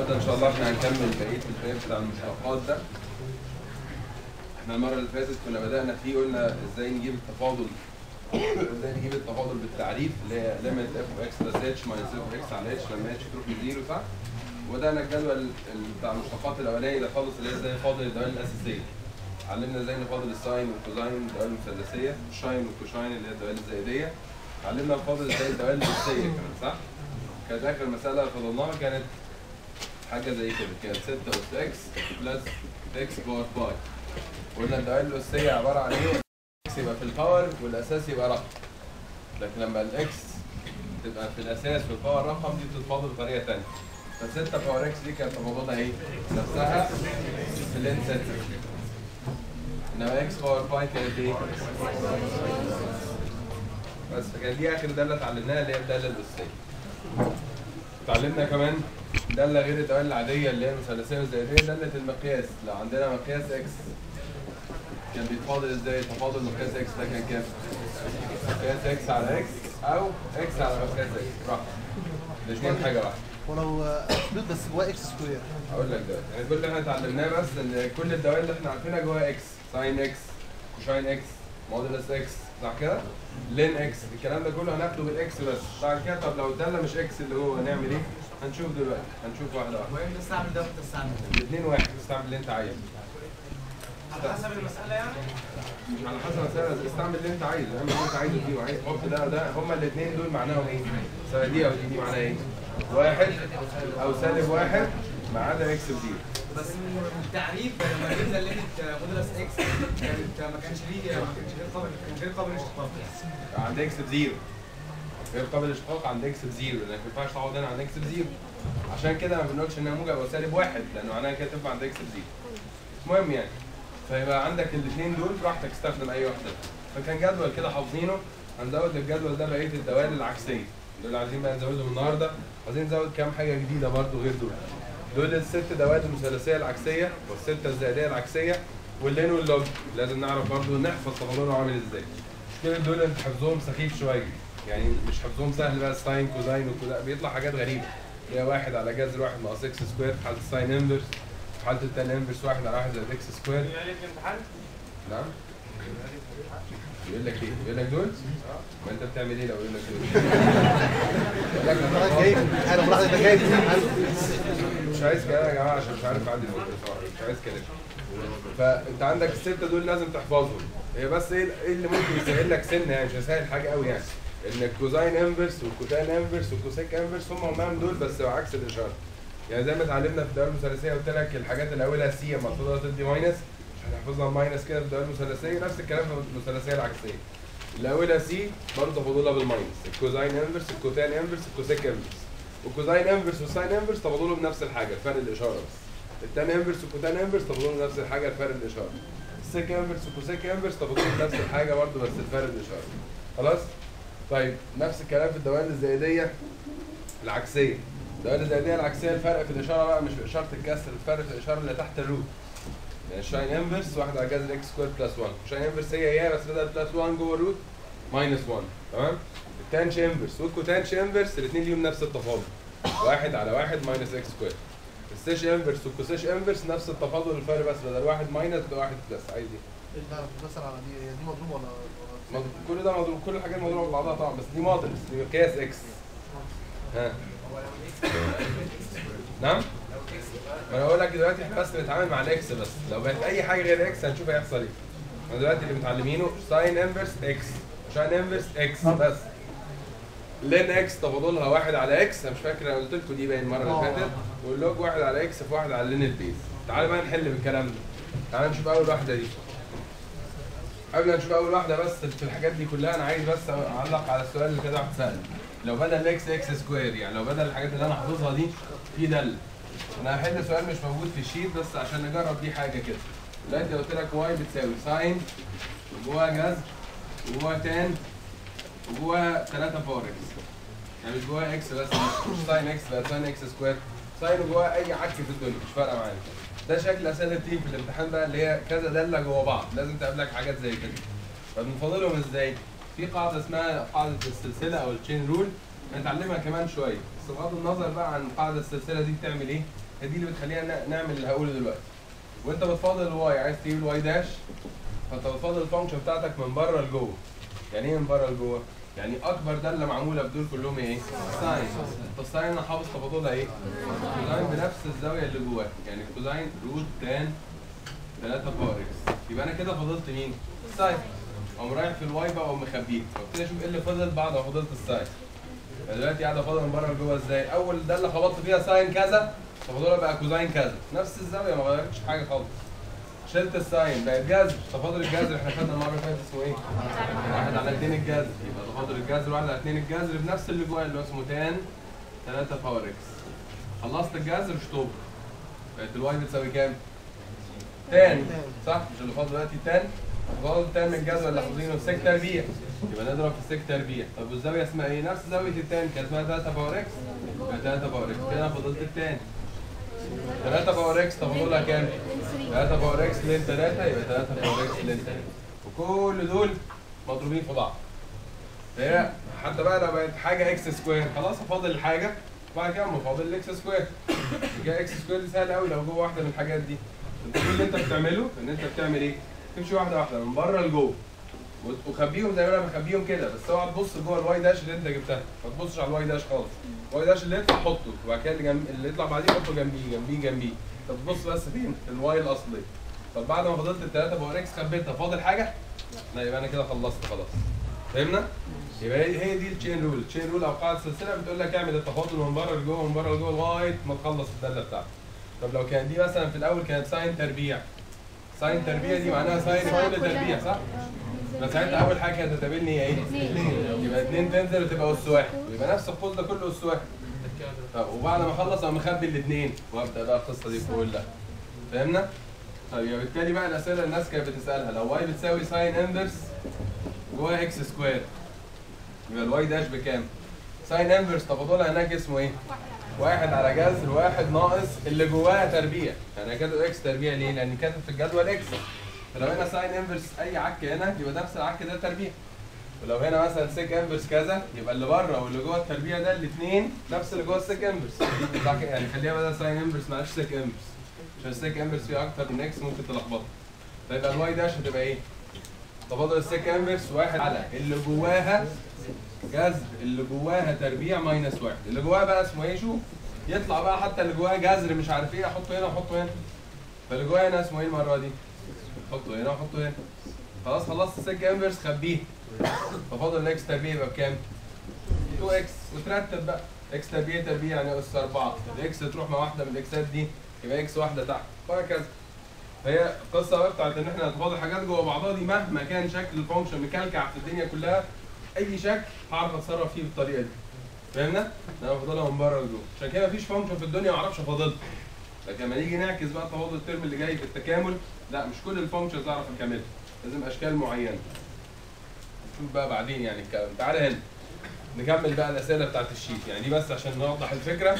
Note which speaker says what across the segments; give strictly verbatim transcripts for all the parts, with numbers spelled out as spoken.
Speaker 1: النهارده ان شاء الله احنا هنكمل بقيه الفهم بتاع المشتقات ده. احنا المره اللي فاتت كنا بدانا فيه قلنا ازاي نجيب التفاضل ازاي نجيب التفاضل بالتعريف اللي هي ليميت اف اوف اكس بلس اتش ماينس اف اوف اكس على اتش لما اتش تروح لزيرو، صح؟ وبدانا الجدول بتاع المشتقات الاولاني ده خالص اللي هي ازاي نفاضل الدوال الاساسيه. علمنا ازاي نفاضل الساين والكوزاين والدوال المثلثيه، الشاين والكوشاين اللي هي الدوال الزائديه. علمنا نفاضل ازاي الدوال الاساسيه كمان، صح؟ كانت اخر مساله فضلناها كانت حاجه زي كده، كانت ستة اس اكس بلس اكس باور باي. قلنا الدوال الاساسيه عباره عن ايه؟ الاكس يبقى في الباور والاساس يبقى رقم. لكن لما الاكس تبقى في الاساس والباور رقم دي بتتفاضل بطريقه ثانيه. ف ستة باور اكس دي كانت تفاضلها ايه؟ نفسها في اللين ستة. انما اكس باور باي كانت ايه؟ بس فكانت دي اخر داله اتعلمناها اللي هي الداله الاساسيه. اتعلمنا كمان داله غير الدوال العاديه اللي هي المثلثيه والزائديه، داله المقياس. لو عندنا مقياس اكس كان بيتفاضل ازاي؟ تفاضل مقياس اكس ده كان كام؟ مقياس اكس على اكس او اكس على مقياس اكس، براحتك. الاثنين حاجه واحده.
Speaker 2: ولو اسلوب بس جواه اكس سكوير.
Speaker 1: هقول لك ده، يعني كل اللي احنا اتعلمناه بس ان كل الدوال اللي احنا عارفينها جواها اكس، ساين اكس، كوشاين اكس، مودولس اكس، صح كده؟ لين اكس، الكلام ده كله هناخده بالاكس بس. بعد كده طب لو الداله مش اكس اللي هو هنعمل ايه؟ هنشوف دلوقتي، هنشوف واحده واحده.
Speaker 3: وين تستعمل ده وتستعمل ده؟
Speaker 1: الاثنين واحد، تستعمل اللي انت عايزه.
Speaker 3: على حسب المسألة يعني؟
Speaker 1: على حسب المسألة استعمل اللي انت عايزه، اهم اللي انت عايزه فيه، وعايز تحط ده وده، هما الاثنين دول معناهم ايه؟ سواء دي او دي، دي معناها ايه؟ واحد او سالب واحد ما عدا اكس بزيرو.
Speaker 3: بس التعريف لما جبنا ليميت مودولس اكس كانت ما كانش ليه ما كانش غير قابل كان غير قابل للاشتقاق.
Speaker 1: عند اكس بزيرو. غير قابل للاشتقاق عند اكس بزيرو، لانك ما ينفعش تعوض هنا عند اكس بزيرو. عشان كده ما بنقولش انها موجب او سالب واحد، لانه معناها كده تنفع عند اكس بزيرو. المهم يعني فيبقى عندك الاثنين دول براحتك استخدم اي واحده. فكان جدول كده حافظينه، هنزود للجدول ده بقيه الدوال العكسيه. دول عايزين بقى نزودهم النهارده، عايزين نزود كام حاجه جديده برضو غير دول. دول الست دوال المثلثيه العكسيه والسته الزائديه العكسيه واللين واللوج، لازم نعرف برضو نحفظ تفاضلهم عامل ازاي. كل دول انت حفظهم سخيف شويه، يعني مش حفظهم سهل بقى، ساين كوزاين وكده بيطلع حاجات غريبه. هي واحد على جذر واحد ناقص اكس سكوير في حاله الساين انفرس، في حاله التان انفرس واحد على واحد زائد اكس سكوير.
Speaker 3: يعني في امتحان؟
Speaker 1: نعم؟ يقول لك ايه؟ يقول لك دول؟ ما انت بتعمل ايه لو يقول لك دول؟ يقول لك
Speaker 2: انا جاي انا براحتي انت جاي
Speaker 1: مش عايز كده يا جماعه عشان مش عارف اعدي المده صراحه، مش عايز كده. فانت عندك السته دول لازم تحفظهم. هي بس ايه اللي ممكن يسهل لك سنه، يعني مش هيسهل حاجه قوي يعني. ان الكوزاين انفرس والكوتان انفرس والكوسيك انفرس هم همهم دول بس عكس الاشاره. يعني زي ما اتعلمنا في الدوال المثلثيه قلت لك الحاجات اللي اولها سي المفروض تدي ماينس، هنحفظها ماينس كده في الدوال المثلثيه، نفس الكلام في المثلثيه العكسيه. اللي اولها سي برضه تفاضلها بالماينس، الكوزاين انفرس، الكوتان انفرس، الكوسيك انفرس. والكوزاين انفرس والساين انفرس تفاضلهم نفس الحاجه، الفرق الاشاره بس. التان انفرس والكوتان انفرس تفاضلهم نفس الحاجه، الفرق الاشاره. السيك انفرس والكوسيك انفرس تفاضلهم نفس الحاجه برضه بس الفرق الاشاره. خلاص؟ طيب نفس الكلام في الدوال الزائديه العكسيه. الدوال الزائديه العكسيه الفرق في الاشاره بقى مش في اشاره الكسر، الفرق في الاشاره اللي تحت الروت. يعني الشاين انفرس واحد على جذر اكس سكوير بلس واحد، الشاين انفرس هي هي بس بدل بلس واحد جوه الروت ماينس واحد، تمام؟ التانش انفرس والكوتانش انفرس الاثنين ليهم نفس التفاضل، واحد على واحد ماينس اكس سكوير. السيش انفرس والكوسيش انفرس نفس التفاضل، الفرق بس بدل واحد ماينس ده واحد بلس. عايز ايه؟
Speaker 2: لا بس على دي دي مضروبه ولا
Speaker 1: مضروب. كل ده مضروب، كل الحاجات مضروبه ببعضها طبعا، بس دي مودلس، دي مقياس اكس. ها نعم؟ ما انا اقول لك دلوقتي احنا بس بنتعامل مع الاكس بس، لو بقت اي حاجه غير اكس هنشوف هيحصل ايه. احنا دلوقتي اللي متعلمينه ساين انفرس اكس، شاين انفرس اكس بس. لين اكس تفاضلها واحد على اكس، انا مش فاكر انا قلت لكم دي باين المره اللي فاتت، واللوج واحد على اكس في واحد على لين البيز. تعالى بقى نحل بالكلام ده. تعالى نشوف اول واحده دي. قبل ما نشوف اول واحده بس في الحاجات دي كلها انا عايز بس اعلق على السؤال اللي كده واحد سأل. لو بدل الاكس اكس سكوير، يعني لو بدل الحاجات اللي انا حافظها دي في دل. انا هحل سؤال مش موجود في الشيت بس عشان نجرب دي حاجه كده. دلوقتي قلت لك واي بتساوي ساين وجواها جذر وجواها تان وجواها ثلاثة باور اكس. يعني مش جواها اكس بس، مش ساين اكس بقى ساين اكس سكوير. ساين وجواها اي عك في الدنيا مش فارقه معايا. ده شكل اسئله بتيجي في الامتحان بقى اللي هي كذا داله جوا بعض، لازم تقابلك حاجات زي كده. فبنفاضلهم ازاي؟ في قاعده اسمها قاعده السلسله او التشين رول، هنتعلمها كمان شويه، بس بغض النظر بقى عن قاعده السلسله دي بتعمل ايه؟ هي دي اللي بتخلينا ن- نعمل اللي هقوله دلوقتي. وانت بتفاضل الواي عايز تجيب الواي داش، فانت بتفاضل الفانكشن بتاعتك من بره لجوه. يعني ايه من بره لجوه؟ يعني اكبر داله معموله بدول كلهم ايه؟ ساين. الساين انا حافظ تفاضلها ايه؟ كوزاين بنفس الزاويه اللي جواها، يعني كوزاين روت تان ثلاثة باور اكس. يبقى انا كده فضلت مين؟ الساين. اقوم رايح في الواي بقى واقوم مخبيه، وابتدي اشوف ايه اللي فضل بعد ما فضلت الساين. دلوقتي قاعد افاضل من بره لجوه ازاي؟ اول داله خبطت فيها ساين كذا، تفاضلها بقى كوزاين كذا، نفس الزاويه ما غيرتش حاجه خالص. شلت الساين بقت جذر، تفاضل الجذر احنا خدنا المره اللي فاتت اسمه ايه؟ واحد على اتنين الجذر، يبقى تفاضل الجذر واحد على اتنين الجذر بنفس اللي جواه اللي هو اسمه تان ثلاثة باور اكس. خلصت الجذر شطوب. بقت الواي بتساوي كام؟ تان، صح؟ مش اللي فاضل دلوقتي تان؟ فاضل تان من الجذر اللي حافظينه سيك تربيع، يبقى نضرب في سيك تربيع. طب والزاويه اسمها ايه؟ نفس زاويه التان كانت اسمها ثلاثة باور اكس، يبقى ثلاثة باور اكس. كده انا فضلت التان ثلاثة باور اكس تفاضلها كام؟ ثلاثة باور اكس لين ثلاثة، يبقى ثلاثة باور اكس لين ثلاثة. وكل دول مضروبين في بعض. فهي حتى بقى لو بقت حاجه اكس سكوير خلاص افاضل الحاجه وبعد كده اقوم افاضل الاكس سكوير. جاي اكس سكوير دي سهله قوي لو جوه واحده من الحاجات دي. انت كل اللي انت بتعمله ان انت بتعمل ايه؟ تمشي واحده واحده من بره لجوه وخبيهم زي ما انا بخبيهم كده، بس اوعى تبص جوه الواي داش اللي انت جبتها، ما تبصش على الواي داش خالص. الواي داش اللي يطلع حطه وبعد كده اللي, جنب... اللي يطلع بعديه حطه جنبيه جنبيه جنبيه. طب بص بس فين؟ في الواي الاصلي. طب بعد ما فضلت الثلاثه باور اكس خبيتها، فاضل حاجه؟ لا يبقى انا كده خلصت خلاص. فهمنا؟ يبقى هي دي التشين رول، التشين رول او قاعده السلسله بتقول لك اعمل التفاضل من بره لجوه من بره لجوه لغايه ما تخلص الداله بتاعتك. طب لو كانت دي مثلا في الاول كانت ساين تربيع، ساين تربيع دي معناها ساين كل تربيع صح؟ فساعتها اول حاجه كانت هتقابلني هي ايه؟ يبقى اتنين تنزل وتبقى اس واحد، ويبقى نفس القوس ده كله اس واحد. طب وبعد ما اخلص اقوم مخبي الاثنين وابدا بقى القصه دي كلها. فهمنا؟ طيب يبقى بالتالي بقى الاسئله الناس كانت بتسالها لو واي بتساوي ساين انفرس جواها اكس سكوير يبقى الواي داش بكام؟ ساين انفرس تفاضلها هناك اسمه ايه؟ واحد على جذر واحد ناقص اللي جواها تربيع، يعني انا كاتب اكس تربيع ليه؟ لان كاتب في الجدول اكس. فلو هنا ساين انفرس اي عك هنا يبقى نفس العك ده تربيع. ولو هنا مثلا سيك انفرس كذا يبقى اللي بره واللي جوه التربيع ده الاثنين نفس اللي جوه السيك انفرس. يعني خليها بدل ساين انفرس معلش سيك انفرس، عشان السيك انفرس فيه اكتر من اكس ممكن تلخبطها. فيبقى الواي داش هتبقى ايه؟ تفاضل السيك انفرس واحد على اللي جواها جذر اللي جواها تربيع ماينس واحد. اللي جواها بقى اسمه ايه؟ شوف يطلع بقى حتى اللي جواها جذر مش عارف ايه احطه هنا واحطه هنا. فاللي جواها هنا اسمه ايه المره دي؟ حطه هنا وحطه هنا. خلاص خلصت السيك انفرس خبيه. تفاضل الاكس تربيع يبقى بكام؟ اتنين اكس وترتب بقى اكس تربيع تربيع يعني اس اربعة، الاكس تروح مع واحده من الاكسات دي يبقى اكس واحده تحت وهكذا. فهي القصه بقى بتاعت ان احنا نتفاضل حاجات جوه بعضها دي مهما كان شكل الفانكشن مكلكع في الدنيا كلها اي شكل هعرف اتصرف فيه بالطريقه دي. فهمنا؟ انا بفضلها من بره لجوه، عشان كده مفيش فانكشن في الدنيا ما اعرفش افاضلها. لكن لما نيجي نعكس بقى تفاضل الترم اللي جاي في التكامل لا مش كل الفانكشنز اعرف اكملها، لازم اشكال معينه. نشوف بقى بعدين يعني الكلام. تعالى هنا نكمل بقى الاسئله بتاعت الشيت، يعني دي بس عشان نوضح الفكره.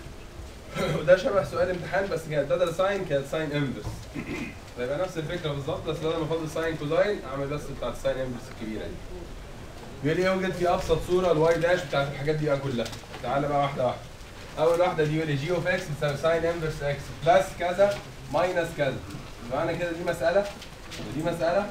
Speaker 1: وده شبه سؤال امتحان بس كانت بدل ساين كانت ساين انفرس. فيبقى نفس الفكره بالظبط بس بدل ما افضل ساين كوزاين اعمل بس بتاعت الساين انفرس الكبيره دي. بيقول لي يوجد في ابسط صوره الواي داش بتاعت الحاجات دي بقى كلها. تعالى بقى واحده واحده. اول واحده دي يقول لي جي اوف اكس بتساوي ساين انفرس اكس بلس كذا ماينس كذا. معنى كده دي مساله ودي مساله.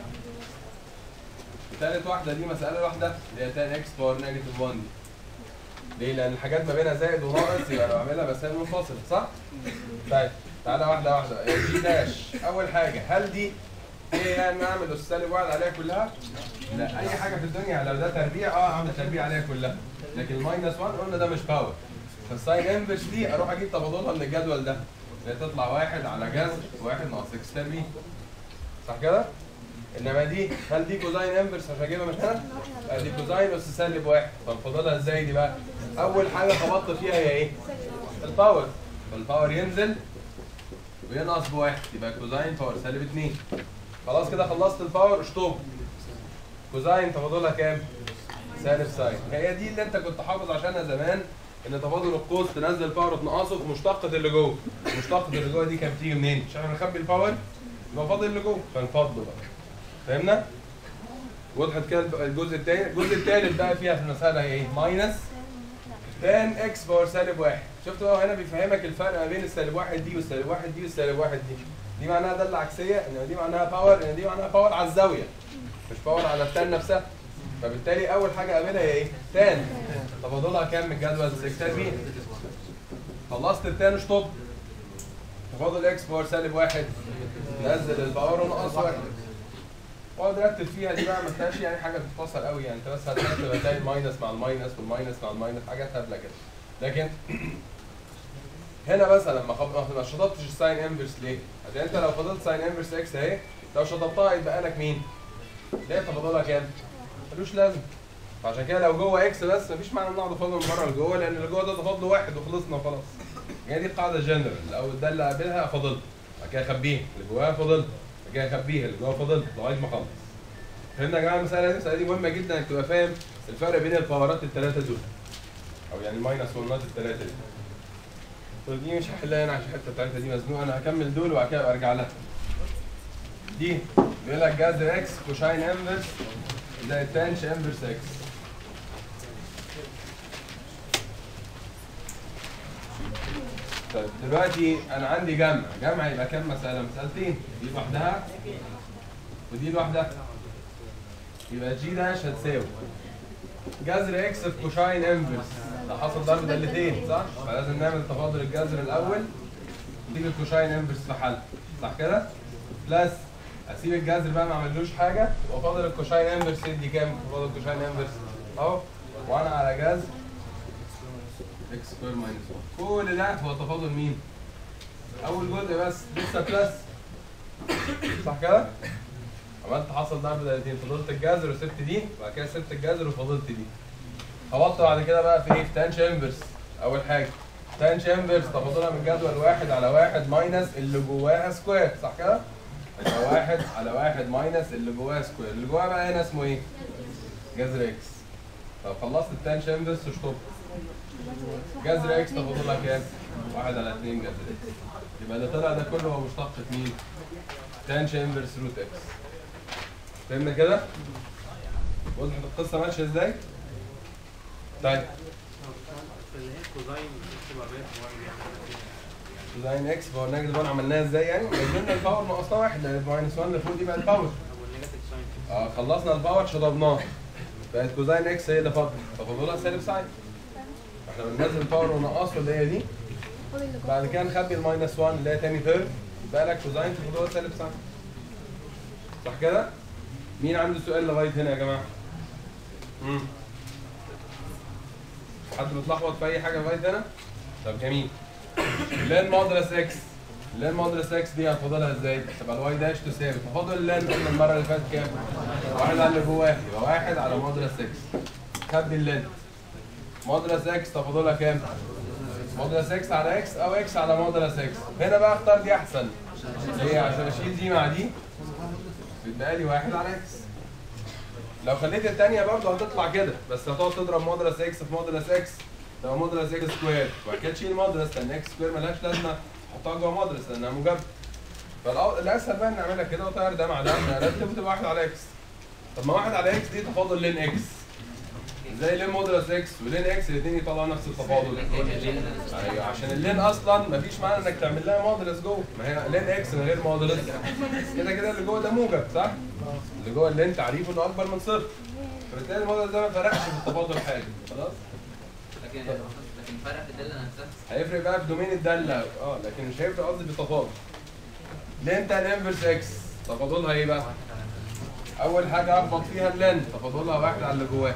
Speaker 1: ثالث واحده دي مساله واحده اللي هي تان اكس باور نيجاتيف واحد دي. ليه؟ لان الحاجات ما بينها زائد وناقص يبقى انا بعملها مسائل منفصله صح؟ طيب تعالى واحده واحده. جي داش اول حاجه هل دي ايه يعني اعمل اس سالب واحد عليها كلها؟ لا اي حاجه في الدنيا لو ده تربيع اه اعمل تربيع عليها كلها. لكن الماينس واحد قلنا ده مش باور. فالساين انفرس دي اروح اجيب تفاضلها من الجدول ده اللي تطلع واحد على جذر واحد ناقص اكس تربيع. صح كده؟ انما دي هل دي كوزاين انفرس عشان اجيبها من هنا؟ لا دي كوزاين اس سالب واحد. طب فاضلها ازاي دي بقى؟ اول حاجه خبطت فيها هي ايه؟ الباور. فالباور ينزل وينقص بواحد يبقى كوزاين باور سالب اتنين. خلاص كده خلصت الباور اشطب. كوزاين تفاضلها كام؟ سالب ساين. هي دي اللي انت كنت حافظ عشانها زمان ان تفاضل القوس تنزل باور تنقصه في مشتقة اللي جوه. مشتقة اللي جوه دي كانت بتيجي منين؟ عشان احنا بنخبي الباور يبقى فاضل اللي جوه فنفضله بقى. فهمنا؟ وضحت كده الجزء الثاني. الجزء الثالث بقى فيها في المسألة هي ايه؟ ماينس تان اكس باور سالب واحد. شفت بقى هنا بيفهمك الفرق ما بين السالب واحد دي والسالب واحد دي والسالب واحد دي. دي معناها داله عكسيه، ان دي معناها باور، ان دي معناها باور على الزاويه مش باور على التان نفسها. فبالتالي اول حاجه اقابلها هي ايه؟ تان. تفاضلها كام من الجدول؟ ستة تربيع. خلصت التان اشطب. تفاضل اكس باور سالب واحد، نزل الباور ونقص واحد. اقعد رتب فيها دي بقى، ما فيهاش يعني حاجه تتفصل قوي يعني، انت بس هترتب هتلاقي الماينس مع الماينس والماينس مع الماينس، حاجات هبله كده. لكن هنا بس لما خب... ما شطبتش الساين انفرس ليه؟ عشان انت لو فضلت ساين انفرس اكس اهي، لو شطبتها يبقى لك مين؟ ليه تفاضلها كام؟ ملوش لازمه. فعشان كده لو جوه اكس بس مفيش معنى ان اقعد افاضل من بره لجوه، لان اللي جوه ده تفاضله واحد وخلصنا وخلاص. يعني دي قاعده جنرال، لو ده اللي قابلها افاضلها، بعد كده اخبيها، اللي جواها افاضلها، بعد كده اخبيها، اللي جواها افاضلها لغايه ما اخلص. فهمنا يا جماعه المساله دي؟ المساله دي مهمه جدا انك تبقى فاهم الفرق بين الباورات الثلاثه دول. او يعني الماينس والنات الثلاثه دي. طب دي مش هحلها هنا عشان الحته بتاعتها دي مزنوقه، انا هكمل دول وبعد كده ارجع لها. دي بيقول لك جذر اكس كوشاين انفرس زائد تانش انفرس اكس. طيب دلوقتي انا عندي جمع، جمع يبقى كام مساله؟ مسالتين، دي لوحدها ودي لوحدها. يبقى جي داش هتساوي جذر اكس في كوشاين انفرس، ده حصل ضرب دالتين صح؟ فلازم نعمل تفاضل الجذر الاول وتيجي الكوشاين انفرس في حل، صح كده؟ بلس اسيب الجذر بقى ما اعملوش حاجه وافاضل الكوشاين انفرس يدي كام؟ تفاضل الكوشاين انفرس اهو واحد على جذر اكس سكوير ماينس واحد. كل ده هو تفاضل مين؟ اول جزء بس لسه بلس، صح كده؟ عملت حصل ضرب دالتين، فضلت الجذر وسبت دي، وبعد كده سبت الجذر وفضلت دي. خبطت بعد كده بقى في ايه؟ في تانش انفرس. اول حاجه تانش انفرس تفاضلها من جدول واحد على واحد ماينس اللي جواها سكوير، صح كده؟ يبقى واحد على واحد ماينس اللي جواها سكوير، اللي جواها بقى هنا اسمه ايه؟ جذر اكس. طب خلصت التانش انفرس اشطب. جذر اكس تفاضلها كام؟ واحد على اتنين جذر اكس. يبقى اللي طلع ده كله هو مشتقة مين؟ تانش انفرس روت اكس. فهمنا كده؟ وضحت القصة ماشية ازاي؟ طيب كوزاين اكس باور نيجاتيف واحد عملناها ازاي يعني؟ نزلنا الباور ناقصنا واحد، لان الماينس واحد اللي فوق دي بقت باور. اه خلصنا الباور شطبناه. بقت كوزاين اكس هي اللي فاضله، تفاضلها سالب ساين. احنا بننزل الباور ونقصه اللي هي دي. بعد كده نخبي الماينس واحد اللي هي تاني تيرم، يبقى لك كوزاين تفاضلها سالب ساين. صح كده؟ مين عنده سؤال لغايه هنا يا جماعه؟ امم حد متلخبط في اي حاجه لغايه هنا؟ طب جميل. لان مودرس اكس، لان مودرس اكس دي هنفاضلها ازاي؟ تبقى الواي داش تساوي تفاضل اللان قلنا المره اللي فاتت كام؟ واحد على اللي جواه، يبقى واحد على مودرس اكس. خبي اللان. مودرس اكس تفاضلها كام؟ مودرس اكس على اكس او اكس على مودرس اكس. هنا بقى اختار دي احسن. ليه؟ عشان اشيل دي مع دي بيتبقى لي واحد على اكس. لو خليت الثانيه برضه هتطلع كده، بس هتقعد تضرب مودرس اكس في مودرس اكس تبقى مودرس اكس سكوير، وبعد كده تشيل مودرس لان اكس سكوير مالهاش لازمه تحطها جوه مودرس لانها موجبه. فالاسهل بقى نعملها كده وطير ده مع ده نرتب وتبقى واحد على اكس. طب ما واحد على اكس دي تفاضل لين اكس. ازاي لين مودرس اكس ولين اكس الاثنين يطلعوا نفس التفاضل؟ ايوه عشان اللين اصلا مفيش معنى انك تعمل لها مودرس جوه، ما هي لين اكس من غير مودرس كده كده اللي جوه ده موجب صح؟ اللي جوه اللين تعريفه انه اكبر من صفر. فبالتالي المودرس ده ما فرقش في التفاضل حاجه خلاص؟
Speaker 4: لكن لكن فرق في الداله نفسها
Speaker 1: هيفرق بقى في دومين الداله اه، لكن مش هيفرق قصدي في التفاضل. لين تان انفرس اكس تفاضلها ايه بقى؟ اول حاجه اخبط فيها اللين تفاضلها واحد على اللي جواه.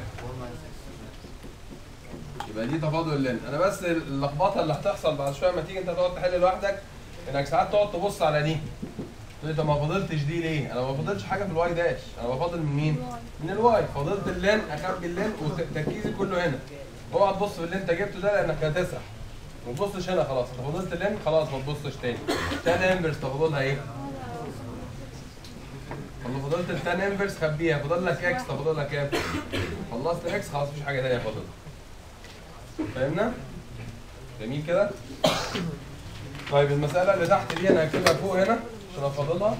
Speaker 1: يبقى دي تفاضل اللين. انا بس اللخبطه اللي هتحصل بعد شويه لما تيجي انت تقعد تحل لوحدك انك ساعات تقعد تبص على دي تقول لي طب ما فاضلتش دي ليه؟ انا ما بفاضلش حاجه في الواي داش، انا بفاضل من مين؟ من الواي. فاضلت اللين اخبي اللين وتركيزي كله هنا. اوعى تبص في اللي انت جبته ده لانك هتسرح. ما تبصش هنا خلاص، انت فاضلت اللين خلاص ما تبصش تاني. تان انفرس تفاضلها ايه؟ والله فضلت التان انفرس خبيها، فاضل لك اكس تفاضلها كام؟ خلصت اكس خلاص مفيش حاجه ثانيه فاضله. فاهمنا؟ جميل كده؟ طيب المساله اللي تحت دي انا هكتبها فوق هنا عشان افاضلها.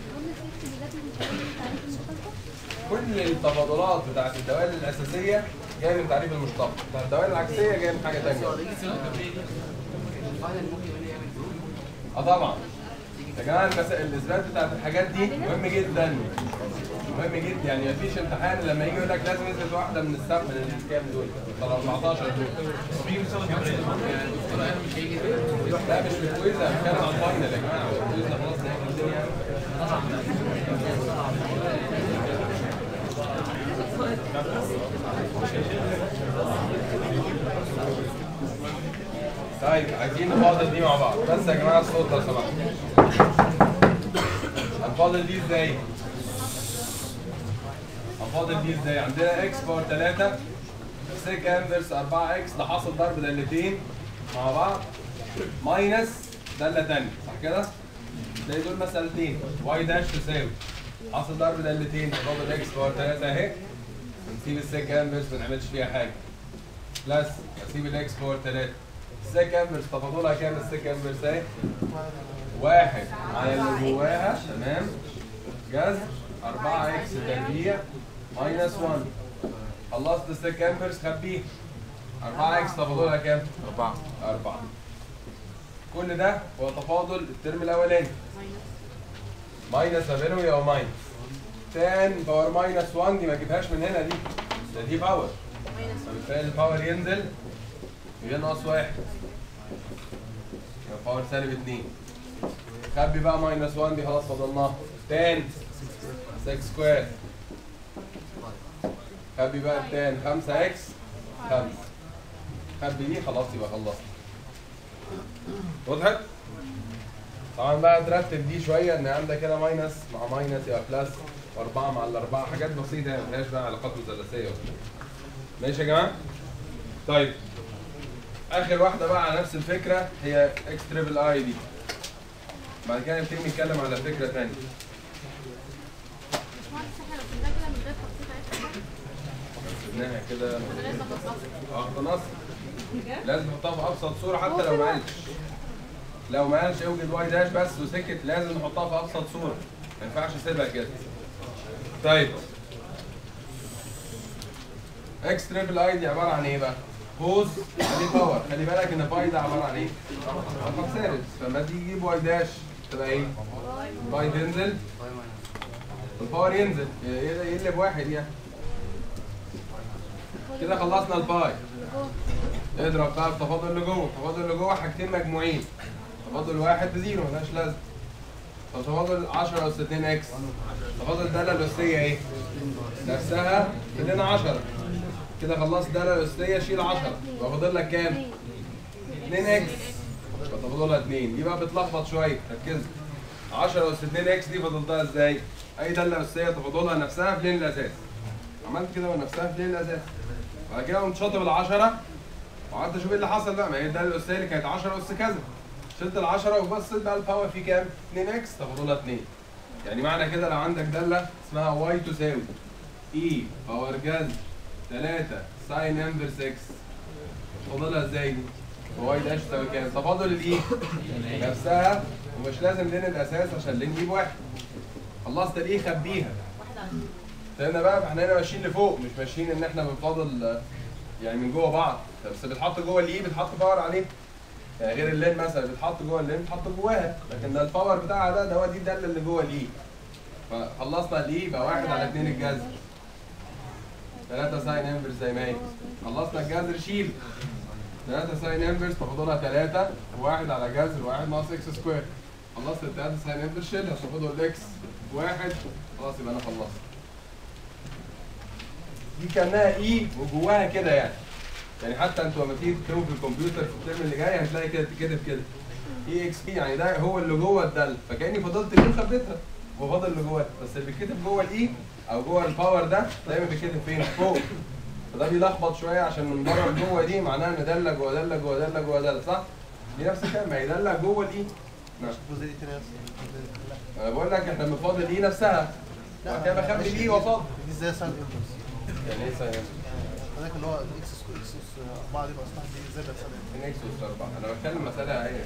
Speaker 1: كل التفاضلات بتاعت الدوال الاساسيه جاي من تعريف المشتق، بتاع الدوائر العكسيه جاي من حاجه ثانيه. اه طبعا يا جماعه المسائل الاثبات بتاعت الحاجات دي مهم جدا مهم جدا، يعني مفيش امتحان لما يجي يقول لك لازم يثبت واحده من السبع من الكام دول أربعتاشر دول. لا مش في كويزه، بتكلم عن الفاينل يا جماعه، الكويزه خلاص نهايه الدنيا. طيب عايزين نفاضل دي مع بعض بس يا جماعه الصوت لو سمحت. هنفاضل دي ازاي؟ هنفاضل دي ازاي؟ عندنا اكس باور ثلاثة سيك انفرس أربعة اكس ده حاصل ضرب دالتين مع بعض ماينس داله ثانيه صح كده؟ زي دول مسألتين واي داش تساوي حاصل ضرب دالتين تفاضل اكس باور ثلاثة اهي، ونسيب السيك انفرس ما نعملش فيها حاجه بلس اسيب الاكس باور ثلاثة. السيك انفرس تفاضلها كام السيك انفرس اهي؟ واحد على اللي جواها تمام جذر أربعة اكس تربيع ماينس واحد. خلصت السيك انفرس خبيه. أربعة اكس تفاضلها كام؟ أربعة. أربعة. كل ده هو تفاضل الترم الأولاني. ماينس ما بينهم يبقى ماينس. تان باور ماينس واحد دي ما تجيبهاش من هنا دي. ده دي باور. فبالتالي الباور ينزل ينقص واحد. يبقى باور سالب اتنين. خبي بقى ماينس واحد دي خلاص فضلناها. تان ستة سكوير. خبي بقى التان خمسة اكس خمسة. خبي دي خلاص يبقى خلصت. وضحت؟ طبعا بقى ترتب دي شويه ان عندك هنا ماينس مع ماينس يبقى بلس واربعه مع الاربعه حاجات بسيطه يعني ما فيهاش بقى علاقات مثلثيه وكده. ماشي يا جماعه؟ طيب اخر واحده بقى على نفس الفكره هي اكس تريبل اي دي. بعد كده نبتدي نتكلم على فكره ثانيه. قلناها كده اه نص لازم نحطها في ابسط صوره حتى لو ما قالش. لو ما قالش اوجد واي داش بس وسكت لازم نحطها في ابسط صوره، ما ينفعش اسيبها كده. طيب اكس تريبل اي دي عباره عن ايه بقى؟ كوز عليه باور، خلي بالك ان باي ده عباره عن ايه؟ رقم ثابت، فلما تيجي تجيب واي داش تبقى ايه؟ باي تنزل الباور ينزل يقلب واحد يعني. كده خلصنا الباي. اضرب بقى التفاضل اللي جوه، التفاضل اللي جوه حاجتين مجموعين. تفاضل واحد بزيرو ملهاش لازمه. طب تفاضل عشرة أس اتنين اكس. تفاضل الداله الاساسيه ايه؟ نفسها بدنا عشرة. كده خلصت الداله الاساسيه شيل عشرة، يبقى فاضل لك كام؟ اتنين اكس. يبقى تفاضلها اتنين، دي بقى بتلخبط شويه، ركزوا. عشرة أس اتنين اكس دي فضلتها ازاي؟ اي داله اساسيه تفاضلها نفسها في لين الاساس. عملت كده ونفسها في لين الاساس. بعد كده قمت شاطب ال عشرة وقعدت اشوف ايه اللي حصل بقى، ما هي الداله الاساسيه اللي كانت عشرة اس كذا. شلت ال عشرة وبصيت بقى الباور فيه كام؟ اتنين اكس تفاضلها اتنين. يعني معنى كده لو عندك داله اسمها واي تساوي اي باور جذر ثلاثة ساين انفرس اكس تفاضلها ازاي دي؟ واي داش تساوي كام؟ تفاضل الاي نفسها ومش لازم لين الاساس عشان لين يجيب واحد. خلصت الاي خبيها. فهمنا بقى؟ فاحنا هنا ماشيين لفوق مش ماشيين ان احنا بنفاضل يعني من جوه بعض، بس بتحط جوه الاي بتحط باور عليه. يعني غير اللين مثلا بتحط جوه اللين بتحط جواها، لكن ده الباور بتاعها ده ده هو دي الداله اللي جوه الاي. فخلصنا الاي يبقى واحد على اتنين الجذر. ثلاثة ساين انفرس زي ما هي. خلصنا الجذر شيل. ثلاثة ساين انفرس تفاضلها ثلاثة وواحد على جذر واحد ناقص اكس سكوير. خلصت الثلاثة ساين انفرس شيلها تفاضل الاكس واحد خلاص يبقى انا خلصت. دي كانها اي وجواها كده يعني. يعني حتى انتوا لما تيجي تكتبوا في الكمبيوتر في الترم اللي جاي هتلاقي كده تتكتب كده اي اكس بي، يعني ده هو اللي جوه الداله، فكاني فضلت الاي وخبيتها وفاضل اللي جوه، بس اللي بيتكتب جوه الاي او جوه الباور ده دايما بيتكتب فين؟ فوق. فده بيلخبط شويه عشان من بره لجوه دي معناها ان داله جوه داله جوه داله جوه داله، صح؟ دي نفس الكلام، ما هي داله جوه الاي. نعم.
Speaker 2: الجزء دي تاني
Speaker 1: انا بقول لك احنا بنفاضل الاي نفسها. بعد كده بخبي الاي وافاضل.
Speaker 2: دي ازاي ساين انفرس؟
Speaker 1: يعني ايه ساين انفرس؟
Speaker 2: هذاك اللي هو اكس سكوير اكس أربعة دي بقى اسمها دي ازاي بقى ساين
Speaker 1: اتنين اكس اس أربعة. انا بتكلم مساله ايه؟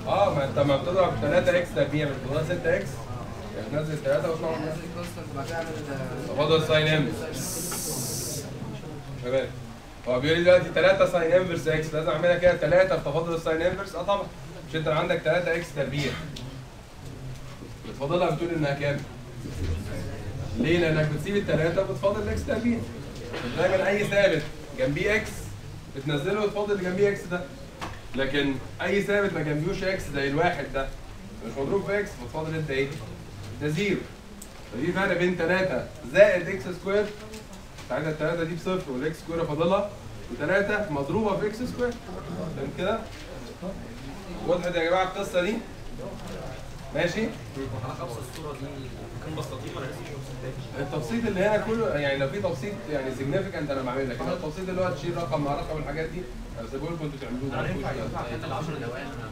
Speaker 1: اه ما انت ما بتضرب ثلاثة اكس تربيع مش بتضرب ستة اكس يعني تنزل ثلاثة وتطلع
Speaker 4: نزل كونستنت وبعد كده اعمل
Speaker 1: تفاضل ساين ام شباب هو بيقول لي دلوقتي ثلاثة ساين انفرس اكس لازم اعملها كده ثلاثة في تفاضل الساين انفرس اه طبعا مش انت عندك ثلاثة اكس تربيع بتفاضلها بتقول انها كام؟ ليه؟ لانك بتسيب الثلاثة وبتفاضل الاكس تربيع دايما اي ثابت جنبيه اكس بتنزله وتفاضل اللي جنبيه اكس ده لكن اي ثابت ما جنبيهوش اكس زي الواحد ده مش مضروب في اكس بتفاضل انت ايه؟ ده زيرو فدي فرق بين ثلاثة زائد اكس سكوير ساعتها الثلاثة دي بصفر والاكس سكوير فاضلها وثلاثة مضروبة في اكس سكوير فهمت كده؟ وضحت يا جماعة القصة دي؟ ماشي؟
Speaker 5: حضرتك ابسط الصوره دي كان بسطتين ولا لسه مش
Speaker 1: التبسيط اللي هنا كله يعني لو في تبسيط يعني سيجنيفيكانت انا بعمل لك التبسيط اللي هو تشيل رقم مع رقم والحاجات دي بسيبه لكم انتوا تعملوه
Speaker 5: انا ينفع ينفع حتى ال عشرة دقائق انا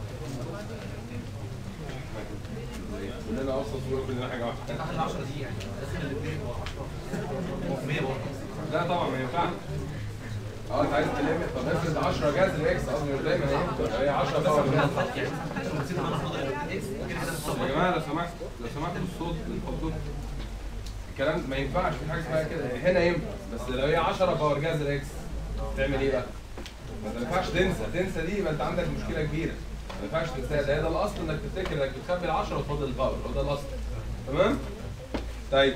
Speaker 5: ممكن
Speaker 1: كلنا ابسط صوره كلنا حاجه واحده
Speaker 5: تحت ال عشرة دي يعني لازم الاثنين يبقوا عشرة هو مية برضه
Speaker 1: لا طبعا ما ينفعش اه انت عايز تلم طب افرض عشرة جذر اكس قصدي مش دايما هي هي عشرة طبعا
Speaker 5: يعني لو نسيت انا فاضل اكس ممكن
Speaker 1: يا جماعه لو سمحت لو سمحتوا الصوت من فضلكم الكلام ما ينفعش في حاجه اسمها كده هنا ينفع بس لو هي عشرة باور جذر اكس تعمل ايه بقى؟ ما ينفعش تنسى تنسى دي يبقى انت عندك مشكله كبيره ما ينفعش تنساها ده ده الاصل انك تفتكر انك بتخبي ال عشرة وتفضل الباور هو ده الاصل تمام؟ طيب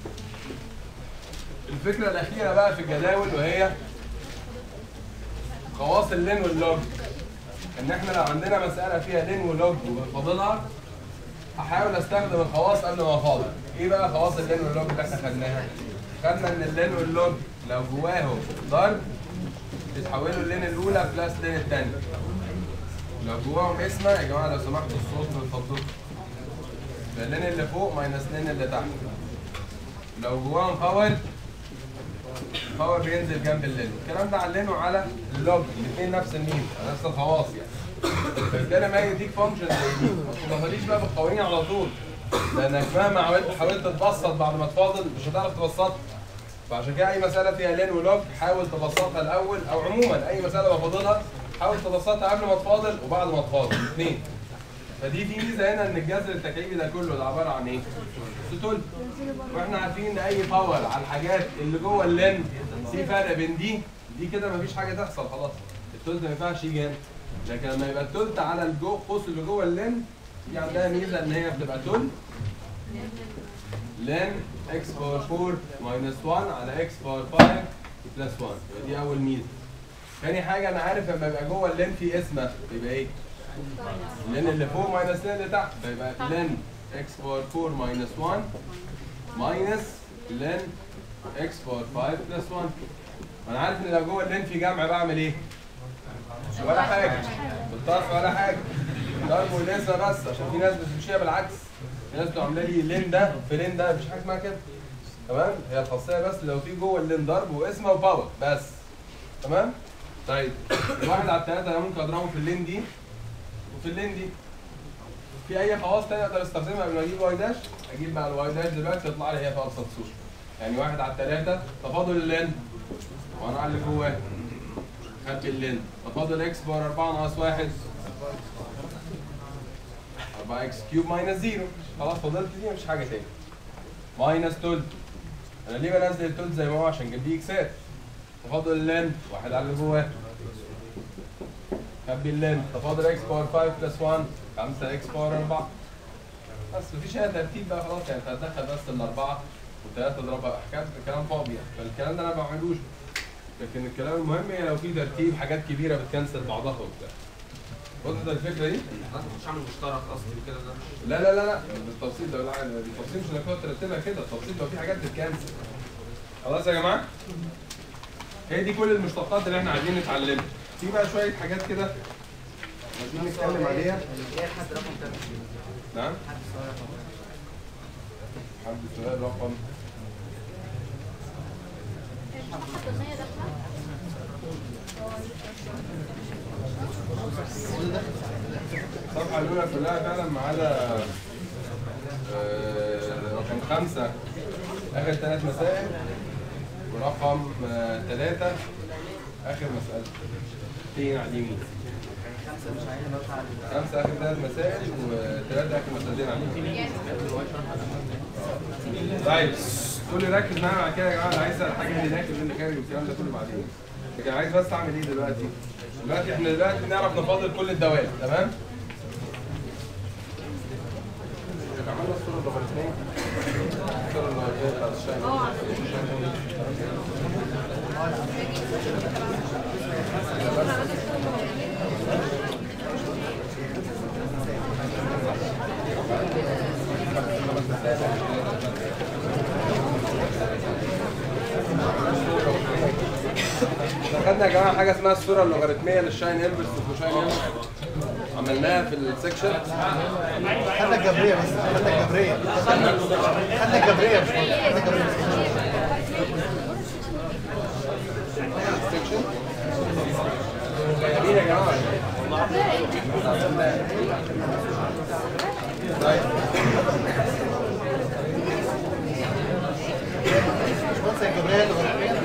Speaker 1: الفكره الاخيره بقى في الجداول وهي خواص اللين واللوج ان احنا لو عندنا مساله فيها لين ولوج وبنفاضلها هحاول استخدم الخواص قبل ما افاضل ايه بقى خواص اللين واللوج اللي احنا خدناها خدنا ان اللين واللوج لو جواهم ضرب بيتحولوا اللين الاولى بلس لين الثانيه لو جواهم اسمه يا جماعه لو سمحتوا الصوت من فضلكم اللين اللي فوق ماينس لين اللي تحت لو جواهم باور باور بينزل جنب اللين الكلام ده علمه على اللوج الاثنين نفس المين نفس الخواص يعني فبالتالي لما يجي يديك فانكشن زي دي ما تفضليش بقى بالقوانين على طول لانك مهما حاولت حاولت تتبسط بعد ما تفاضل مش هتعرف تبسطها فعشان كده اي مساله فيها لين ولوج حاول تبسطها الاول او عموما اي مساله بفاضلها حاول تبسطها قبل ما تفاضل وبعد ما تفاضل الاثنين فدي في ميزه هنا ان الجذر التكعيبي ده كله ده عباره عن ايه؟ ستول واحنا عارفين ان اي باور على الحاجات اللي جوه اللين في فرق بين دي دي كده مفيش حاجه تحصل خلاص التولت ما ينفعش يجي هنا لكن لما يبقى التولت على الجو قوس اللي جوه اللين دي عندها ميزه ان هي بتبقى تول لين اكس باور أربعة ماينس واحد على اكس باور خمسة بلس واحد يبقى دي اول ميزه. ثاني حاجه انا عارف لما يبقى جوه اللين في اسمه يبقى ايه؟ اللين اللي فوق ماينس اللين اللي تحت فيبقى لين اكس باور أربعة ماينس واحد ماينس لين اكس باور خمسة بلس واحد. انا عارف ان لو جوه اللين في جمع بعمل ايه؟ ولا حاجه بالطرف ولا حاجه ضرب والاسم بس عشان في ناس بتمشيها بالعكس في ناس بتعمل لي لين ده في لين ده مفيش حاجه اسمها كده تمام هي الخاصيه بس لو في جوه اللين ضرب واسمه وباور بس تمام طيب الواحد على الثلاثه انا ممكن اضربه في اللين دي وفي اللين دي في اي خواص ثانيه اقدر استخدمها قبل ما اجيب واي داش اجيب بقى الواي داش دلوقتي تطلع لي هي في ابسط صوره يعني واحد على الثلاثه تفاضل اللين وانا على اللي جواه خدت اللين تفاضل اكس باور أربعة ناقص واحد أربعة اكس كيوب ماينس زيرو خلاص فضلت دي مفيش حاجه تاني ماينس تولت انا ليه بنزل التولت زي ما هو عشان جنبيه اكسات تفاضل اللين واحد على اللي جواه خبي اللين تفاضل اكس باور خمسة بلس واحد خمسة اكس باور أربعة بس مفيش اي ترتيب بقى خلاص يعني انت هتدخل بس الاربعه والثلاثه تضربها احكام كلام فاضي يعني فالكلام ده انا ما بعملوش لكن الكلام المهم هي لو في ترتيب حاجات كبيره بتكنسل بعضها وبتاع وصلت الفكره دي؟
Speaker 5: حضرتك مش عامل مشترك اصلي وكده ده
Speaker 1: لا لا لا لا بالتفصيل ده بالتفصيل مش انك تقعد ترتبها كده التفصيل لو في حاجات بتكنسل خلاص يا جماعه؟ هي دي كل المشتقات اللي احنا عايزين نتعلمها في بقى شويه حاجات كده عايزين نتكلم عليها
Speaker 4: اللي هي لحد رقم كام؟
Speaker 1: نعم؟
Speaker 4: لحد السؤال رقم كام؟
Speaker 1: حد السؤال رقم الصفحة الأولى كلها فعلا ما عدا رقم خمسة آخر ثلاث مسائل ورقم ثلاثة اخر مساله تيجي على اليمين.
Speaker 4: خمسة مش عايزين نطلع
Speaker 1: خمسه اخر ثلاث مسائل وثلاثه اخر مسألتين على اليمين. طيب كل ركز معايا بعد كده يا جماعه، اللي عايز يسال حاجه اللي داخل واللي خارج والكلام ده كله بعدين. لكن عايز بس اعمل ايه دلوقتي؟ دلوقتي احنا دلوقتي بنعرف نفاضل كل الدوائر، تمام؟ عملنا الصوره اللوغاريتميه. الصوره اللوغاريتميه بتاعت الشاي. خدنا يا جماعه حاجه اسمها الصوره اللوغاريتميه للشاين انفرس والكوشاين انفرس، عملناها في السكشن.
Speaker 2: خدنا الجبريه بس، خدنا الجبريه خدنا الجبريه مش خدنا الجبريه
Speaker 1: السكشن جميل يا جماعه. طيب
Speaker 2: مش بس الجبريه اللي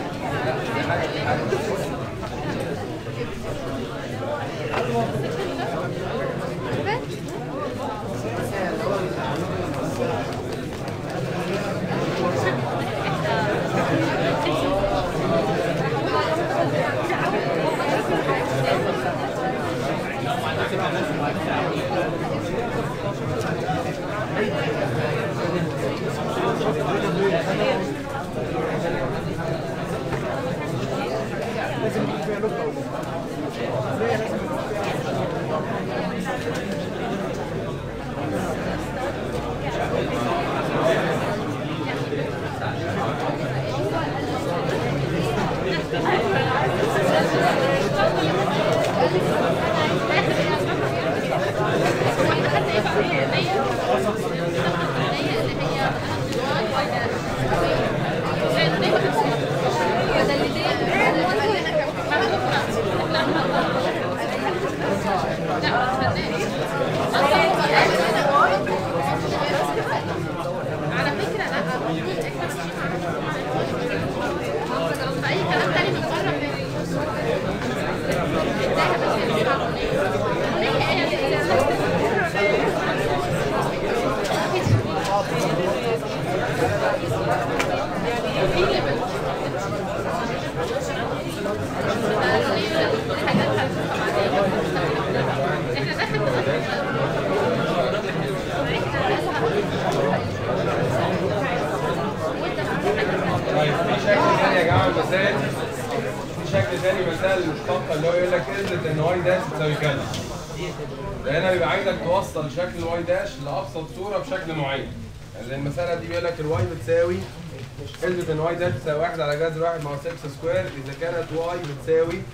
Speaker 1: توصل شكل الواي داش لابسط صوره بشكل معين. يعني المساله دي بيقول لك الواي بتساوي اثبت ان واي داش بتساوي واحد على جذر واحد مع اكس سكوير اذا كانت واي بتساوي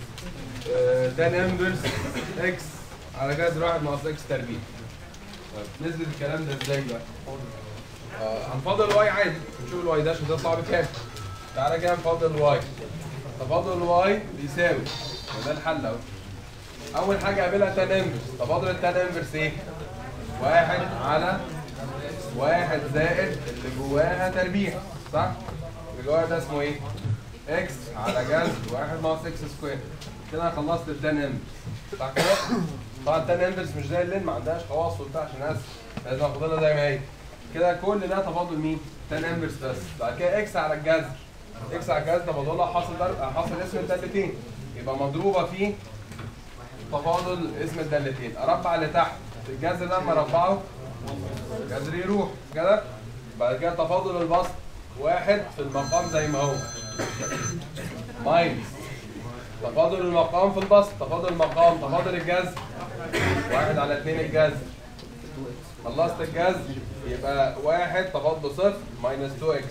Speaker 1: تان انفرس اكس على جذر واحد مع اكس تربيع. طيب نثبت الكلام ده ازاي بقى؟ آه هنفضل الواي عادي، نشوف الواي داش هتطلع بكام. تعالى كده نفضل الواي. تفاضل الواي بيساوي، ده الحل اهو. أول حاجة قابلها تان انفرس، تفاضل التان انفرس إيه؟ واحد على واحد زائد اللي جواها تربيع، صح؟ اللي جواها ده اسمه إيه؟ إكس على جذر واحد ناقص إكس سكوير. كده أنا خلصت التان انفرس، صح كده؟ طبعا التان انفرس مش زي اللين، ما عندهاش خواص وبتاع عشان أسف، لازم آخدها زي ما هي. كده كل ده تفاضل مين؟ تان انفرس بس. بعد كده إكس على الجذر. إكس على الجذر تفاضلها حاصل ضرب حاصل اسم الدالتين، يبقى مضروبة في تفاضل اسم الدالتين. اربع اللي تحت الجذر ده لما اربعه الجذر يروح كده. بعد كده تفاضل البسط واحد في المقام زي ما هو ماينس تفاضل المقام في البسط، تفاضل المقام تفاضل الجذر واحد على اتنين الجذر. خلصت الجذر يبقى واحد تفاضل صفر ماينس اتنين اكس.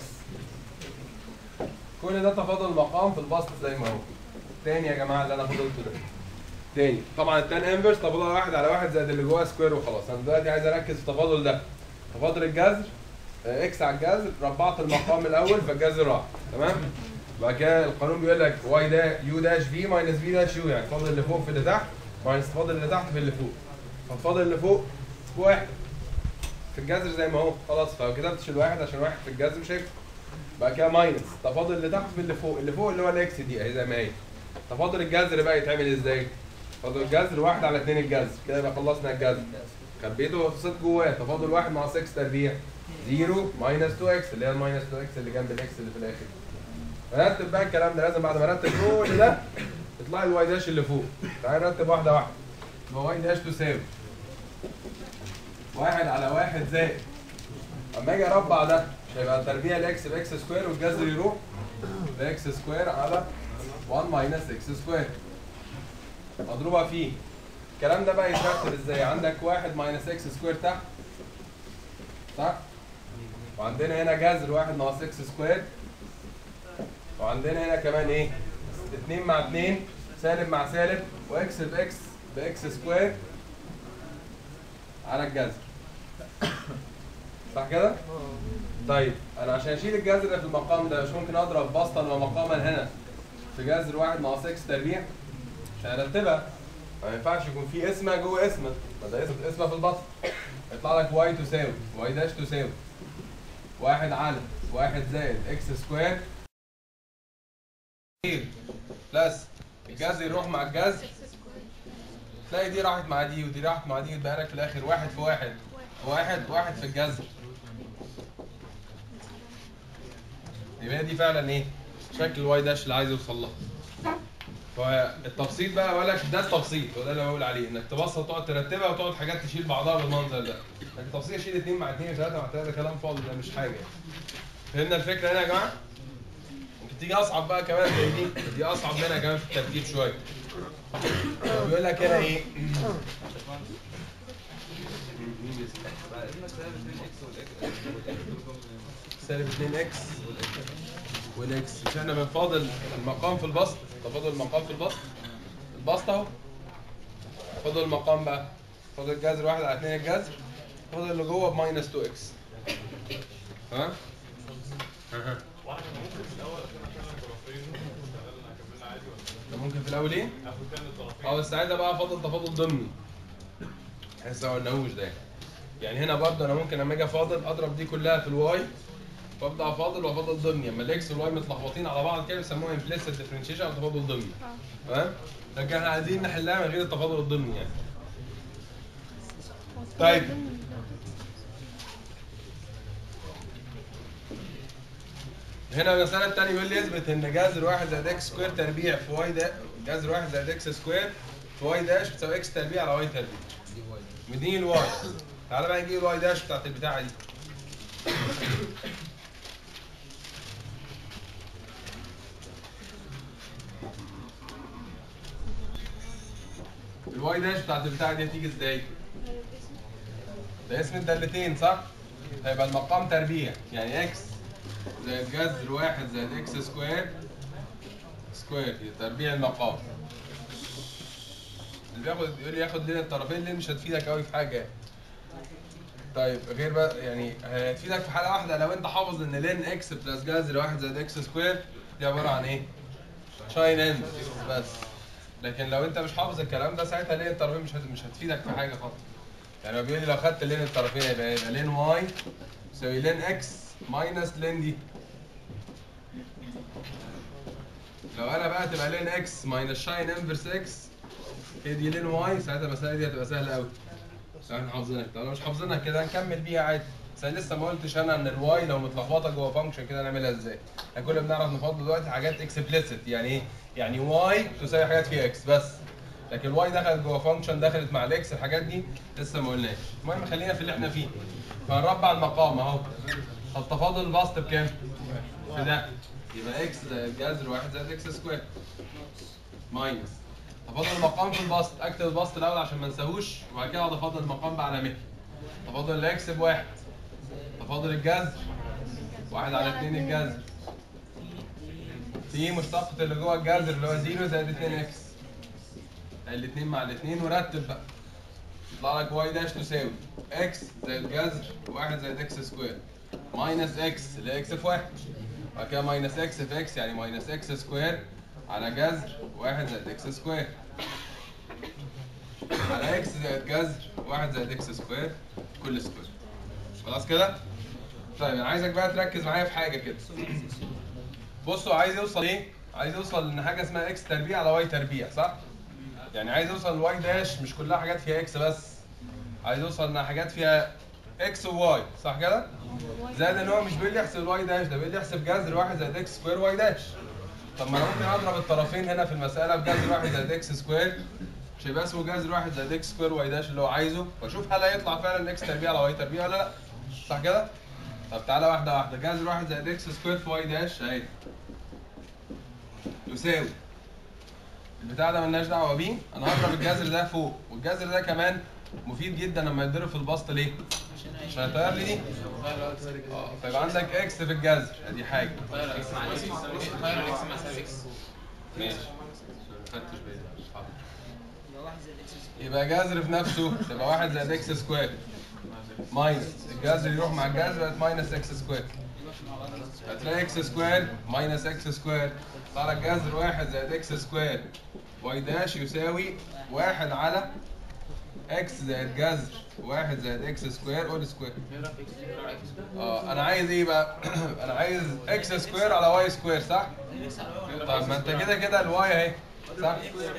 Speaker 1: كل ده تفاضل المقام في البسط زي ما هو. تاني يا جماعه اللي انا فضلته ده تاني. طبعا التان انفرس تفاضل واحد على واحد زائد اللي جواه سكوير وخلاص. انا دلوقتي عايز اركز في التفاضل ده. تفاضل الجذر اكس على الجذر، ربعت المقام الاول فالجذر راح، تمام؟ بعد كده القانون بيقول لك واي ده يو داش في ماينس في داش يو، يعني تفاضل اللي فوق في اللي تحت ماينس تفاضل اللي تحت في اللي فوق. فالتفاضل اللي فوق واحد في الجذر زي ما هو خلاص، فلو كتبتش الواحد عشان واحد في الجذر مش هيكتب. بعد كده ماينس تفاضل اللي تحت في اللي فوق، اللي فوق اللي هو الاكس دي اهي زي ما هي. تفاضل الجذر بقى يتعمل ازاي؟ تفاضل الجذر واحد على اتنين الجذر، كده يبقى خلصنا الجذر. خبيته وحطيت جواه تفاضل واحد ناقص اكس تربيع صفر ماينس اتنين اكس اللي هي الماينس اتنين اكس اللي جنب الاكس اللي في الاخر. رتب بقى الكلام ده، لازم بعد ما ارتب كل ده يطلع لي الواي داش اللي فوق. تعالى نرتب واحده واحده. يبقى واي داش تساوي واحد على واحد زائد، اما اجي اربع ده مش هيبقى تربيع الاكس باكس سكوير والجذر يروح باكس سكوير على واحد ماينس اكس سكوير مضروبه فيه. الكلام ده بقى يترتب ازاي؟ عندك واحد ماينس اكس سكوير تحت صح؟ وعندنا هنا جذر واحد ناقص اكس سكوير، وعندنا هنا كمان ايه؟ اتنين مع اتنين سالب مع سالب واكس باكس باكس سكوير على الجذر صح كده؟ طيب انا عشان اشيل الجذر ده في المقام ده مش ممكن اضرب بسطا ومقاما هنا في جذر واحد ناقص اكس تربيع عشان ارتبها. ما ينفعش يكون في اسمه جوه اسمه، ما ده اسم اسمه في البسط. يطلع لك واي تساوي واي داش تساوي واحد على واحد زائد اكس سكوير بلس الجذر يروح مع الجذر، تلاقي دي راحت مع دي ودي راحت مع دي، يتبقى لك في الاخر واحد في واحد واحد واحد في الجذر. يبقى دي فعلا ايه؟ شكل الواي داش اللي عايز يوصل لها. فالتبسيط بقى بقول لك ده التبسيط، وده اللي بقول عليه انك تبسط تقعد ترتبها وتقعد حاجات تشيل بعضها بالمنظر ده. لكن التبسيط اشيل اتنين مع اتنين وتلاته مع تلاته ده كلام فاضي، ده مش حاجه. فهمنا الفكره هنا يا جماعه؟ ممكن تيجي اصعب بقى كمان زي دي، دي اصعب منها كمان في الترتيب شويه. بيقول لك هنا ايه؟ سالب اتنين اكس والاكس، مش احنا بنفاضل المقام في البسط؟ تفاضل المقام في البسط، البسط اهو. تفاضل المقام بقى تفاضل الجذر واحد على اتنين الجذر، تفاضل اللي جوه بماينس اتنين اكس. ها؟ ها ممكن في الاول ايه؟ اه بس ساعتها بقى افضل تفاضل ضمني. احنا ما قلناهوش ده. يعني هنا برضه انا ممكن لما اجي افاضل اضرب دي كلها في الواي وابدا افاضل وافاضل ضمني. اما الاكس والواي متلخبطين على بعض كده بيسموها امبليسيت ديفرنشيشن او تفاضل ضمني. تمام؟ لكن احنا عايزين نحلها من غير التفاضل الضمني يعني. طيب هنا المسألة الثانية بيقول لي اثبت ان جذر واحد زائد اكس سكوير تربيع في واي ده جذر واحد زائد اكس سكوير في واي داش بتساوي اكس تربيع على واي تربيع. مديني الواي. تعالى بقى نجيب الواي داش بتاعت البتاعة دي. الواي داش بتاعت البتاعة دي هتيجي ازاي؟ ده اسم الدالتين صح؟ هيبقى المقام تربيع يعني اكس زائد جذر واحد زائد اكس سكوير سكوير تربيع المقام. اللي بياخد يقول لي ياخد لين الطرفين، لين مش هتفيدك قوي في حاجه. طيب غير بقى يعني هتفيدك في حاله واحده لو انت حافظ ان لين اكس بلس جذر واحد زائد اكس سكوير دي عباره عن ايه؟ شاين اند بس. لكن لو انت مش حافظ الكلام ده ساعتها لين الطرفين مش مش هتفيدك في حاجه خالص. يعني هو بيقول لي لو خدت لين الطرفين يبقى يبقى لين واي يساوي لين اكس ماينس لين دي. لو انا بقى تبقى لين اكس ماينس شاين انفرس اكس هي دي لين واي، ساعتها المساله دي هتبقى سهله قوي. احنا حافظينها، لو مش حافظينها كده هنكمل بيها عادي. بس انا لسه ما قلتش انا ان الواي لو متلخبطه جوه فانكشن كده نعملها ازاي. احنا كل بنعرف نفضل دلوقتي حاجات اكسبليسيت، يعني ايه؟ يعني واي تساوي حاجات فيها اكس بس. لكن الواي دخلت جوه فانكشن دخلت مع الاكس، الحاجات دي لسه ما قلناش. المهم خلينا في اللي احنا فيه. فهنربع المقام اهو. التفاضل البسط بكام؟ في ده يبقى اكس زائد جذر واحد زائد اكس سكوير ماينس تفاضل المقام في البسط. اكتب البسط الاول عشان ما انساهوش وبعد كده اقعد افاضل المقام بعلامته. تفاضل الاكس بواحد، تفاضل الجذر واحد على اتنين الجذر في مشتقة اللي جوه الجذر اللي هو صفر زائد اتنين اكس. الاتنين مع الاتنين ورتب بقى. يطلع لك واي داش تساوي اكس زائد جذر واحد زائد اكس سكوير ماينس اكس اللي هي اكس في واحد. بعد كده ماينس اكس في اكس يعني ماينس اكس سكوير على جذر واحد زائد اكس سكوير على اكس زائد جذر واحد زائد اكس سكوير كل سكوير. خلاص كده؟ طيب انا عايزك بقى تركز معايا في حاجه كده. بصوا عايز يوصل ايه؟ عايز يوصل ان حاجه اسمها اكس تربيع على واي تربيع، صح؟ يعني عايز يوصل لواي داش مش كلها حاجات فيها اكس بس، عايز يوصل ان حاجات فيها اكس وواي، صح كده؟ زائد ان هو مش بيقول لي احسب الواي داش، ده بيقول لي احسب جذر واحد زائد اكس سكوير واي داش. طب ما انا ممكن اضرب الطرفين هنا في المساله بجذر واحد زائد اكس سكوير، مش هيبقى اسمه جذر واحد زائد اكس سكوير واي داش اللي هو عايزه، واشوف هل هيطلع فعلا اكس تربيع على واي تربيع ولا لا، صح كده؟ طب تعالى واحده واحده، جذر واحد زائد اكس سكوير في واي داش اهي يساوي البتاع ده مالناش دعوه بيه، انا هضرب الجذر ده فوق، والجذر ده كمان مفيد جدا لما يتضرب في البسط، ليه؟ عشان هيطير لي دي. اه فيبقى عندك اكس في الجذر، ادي حاجه.
Speaker 5: طير اكس مع اكس طير اكس مع سالب اكس.
Speaker 1: ماشي. خدتش بالي. يبقى جذر في نفسه تبقى واحد زائد اكس سكوير ماينس الجذر يروح مع الجذر بقت ماينس اكس سكوير. هتلاقي اكس سكوير ماينس اكس سكوير صار الجذر واحد زائد اكس سكوير واي داش يساوي واحد على اكس زائد جذر واحد زائد اكس سكوير اول سكوير. اه انا عايز ايه بقى؟ انا عايز اكس سكوير على واي سكوير، صح؟ طب ما انت كده كده الواي اهي، صح؟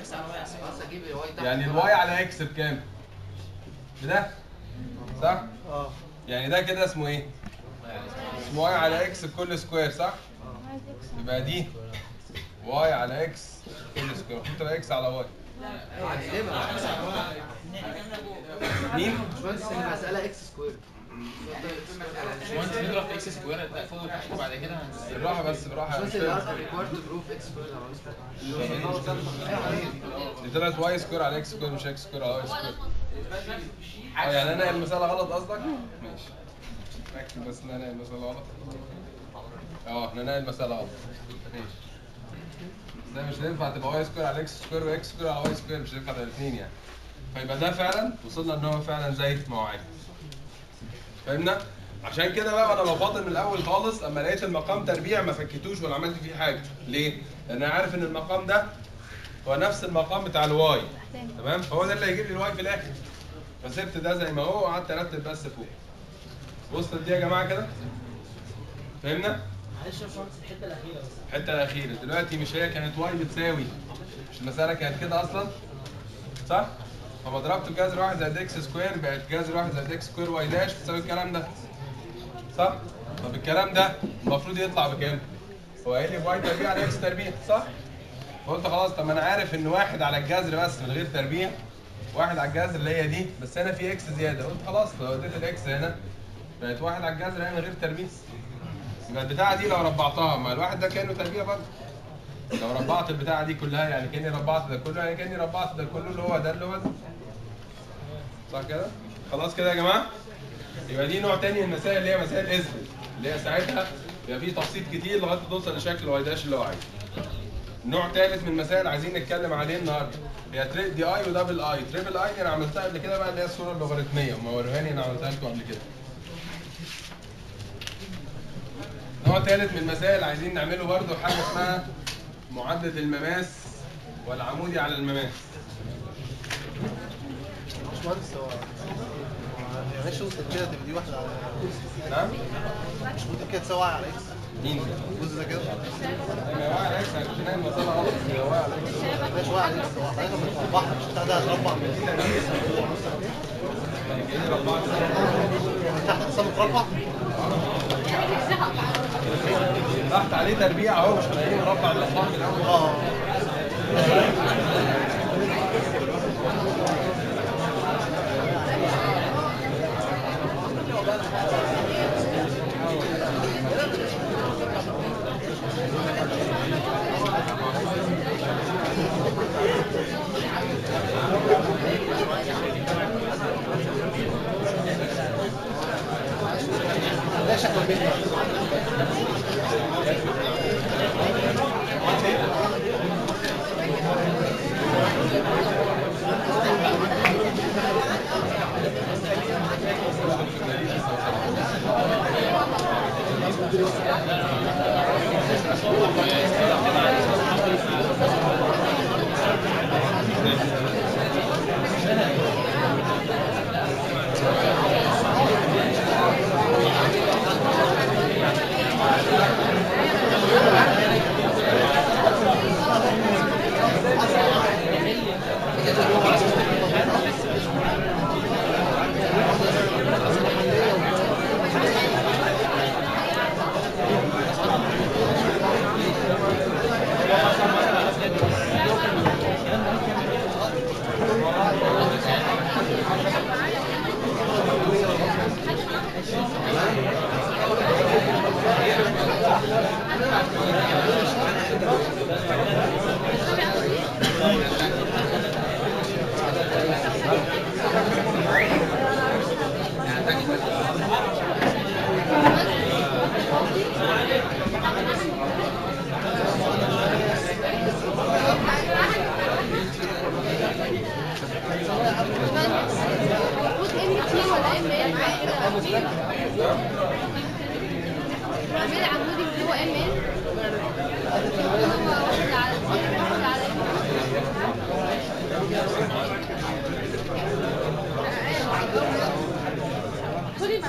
Speaker 1: يعني الواي على اكس بكام؟ بده؟ صح؟
Speaker 2: اه
Speaker 1: يعني ده كده اسمه ايه؟ اسمه واي على اكس بكل سكوير، صح؟ يبقى دي واي على اكس كل سكوير، حط اكس على واي. مين؟
Speaker 4: بس المسألة اكس سكوير.
Speaker 5: وانت تضرب في اكس سكوير فوق وتحت وبعد كده
Speaker 1: بالراحه بس بالراحه.
Speaker 4: بس الارقام ريكوارد بروف اكس سكوير
Speaker 1: دي طلعت واي سكوير على اكس سكوير مش اكس سكوير على واي سكوير. اه يعني انا المساله غلط قصدك؟ ماشي. ركز بس ان انا المساله غلط. اه احنا نلاقي المساله غلط. ماشي. ده مش هينفع تبقى واي سكوير على اكس سكوير واكس سكوير على واي سكوير، مش هينفع الاثنين يعني. فيبقى ده فعلا وصلنا ان هو فعلا زي ما هو عايز. فاهمنا؟ عشان كده بقى انا بفاضل من الاول خالص اما لقيت المقام تربيع ما فكيتوش ولا عملت فيه حاجه، ليه؟ لان انا عارف ان المقام ده هو نفس المقام بتاع الواي، تمام؟ هو ده اللي هيجيب لي الواي في الاخر. فسبت ده زي ما هو وقعدت ارتب بس فوق. وصلت دي يا جماعه كده؟ فهمنا؟
Speaker 6: معلش يا باشمهندس الحته الاخيره بس.
Speaker 1: الحته الاخيره دلوقتي مش هي كانت واي بتساوي، مش المساله كانت كده اصلا؟ صح؟ فما ضربت جذر واحد زائد اكس سكوير بقت جذر واحد زائد اكس سكوير واي داش بتساوي الكلام ده. صح؟ طب الكلام ده المفروض يطلع بكام؟ هو قايل لي واي تربيع على اكس تربيع، صح؟ فقلت خلاص طب ما انا عارف ان واحد على الجذر بس من غير تربيع، واحد على الجذر اللي هي دي، بس هنا في اكس زياده، قلت خلاص لو اديت الاكس هنا بقت واحد على الجذر هنا من غير تربيع. يبقى البتاعه دي لو ربعتها مع الواحد ده كانه تربيع برضه. لو ربعت البتاعه دي كلها يعني كاني ربعت ده كله، يعني كاني ربعت ده كله اللي هو ده اللي هو ده. صح كده؟ خلاص كده يا جماعه؟ يبقى دي نوع تاني من المسائل اللي هي مسائل اثبت، اللي هي ساعتها يبقى في تبسيط كتير لغايه ما توصل لشكل واي داش اللي هو عايزه. نوع ثالث من المسائل عايزين نتكلم عليه النهارده هي تري دي اي ودبل اي. تريبل اي دي انا عملتها قبل كده بقى، اللي هي الصوره اللوغاريتميه، وما وريهاني انا عملتها لكم قبل كده. نوع ثالث من المسائل عايزين نعمله برده حاجه اسمها معادله المماس والعمودي على المماس.
Speaker 2: باشمهندس هو معلش وصلت كده تبقى دي واحده على
Speaker 1: نعم؟
Speaker 2: مش ممكن كده تساوي على اكس
Speaker 1: مين؟
Speaker 2: الجزء ده كده
Speaker 1: ايوه واقع على اكس، عشان هي المساله غلط. هي واقع على اكس.
Speaker 2: ماشي واقع على اكس، هو حضرتك بتربعها مش بتاع ده هتربع من دي
Speaker 1: كاني ربعت
Speaker 2: من تحت اصلا متربع
Speaker 1: تحت عليه تربيع اهو، مش هلاقيه مربع الاصفار من الاول.
Speaker 2: اه ده شكل البيت
Speaker 7: العمود العمودي اللي هو ام ان هو واحد على واحد على خدي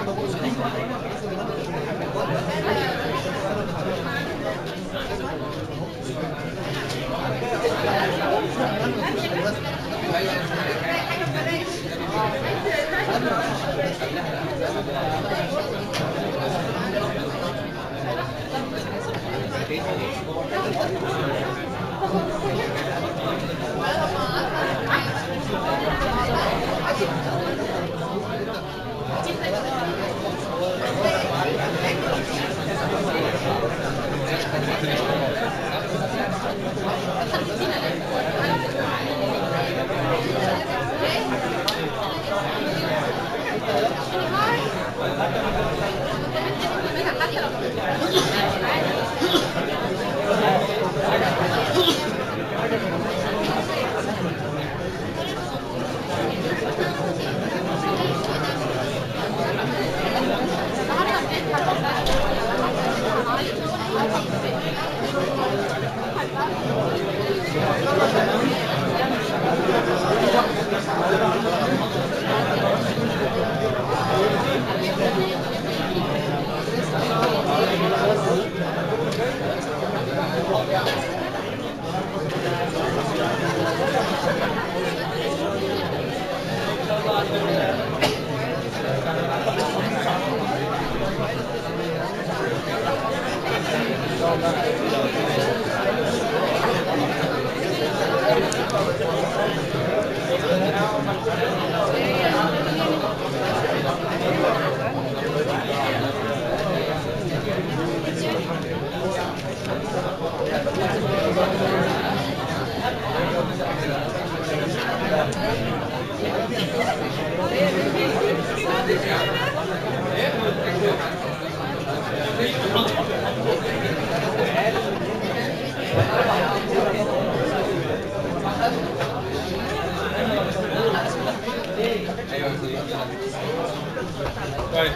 Speaker 1: طيب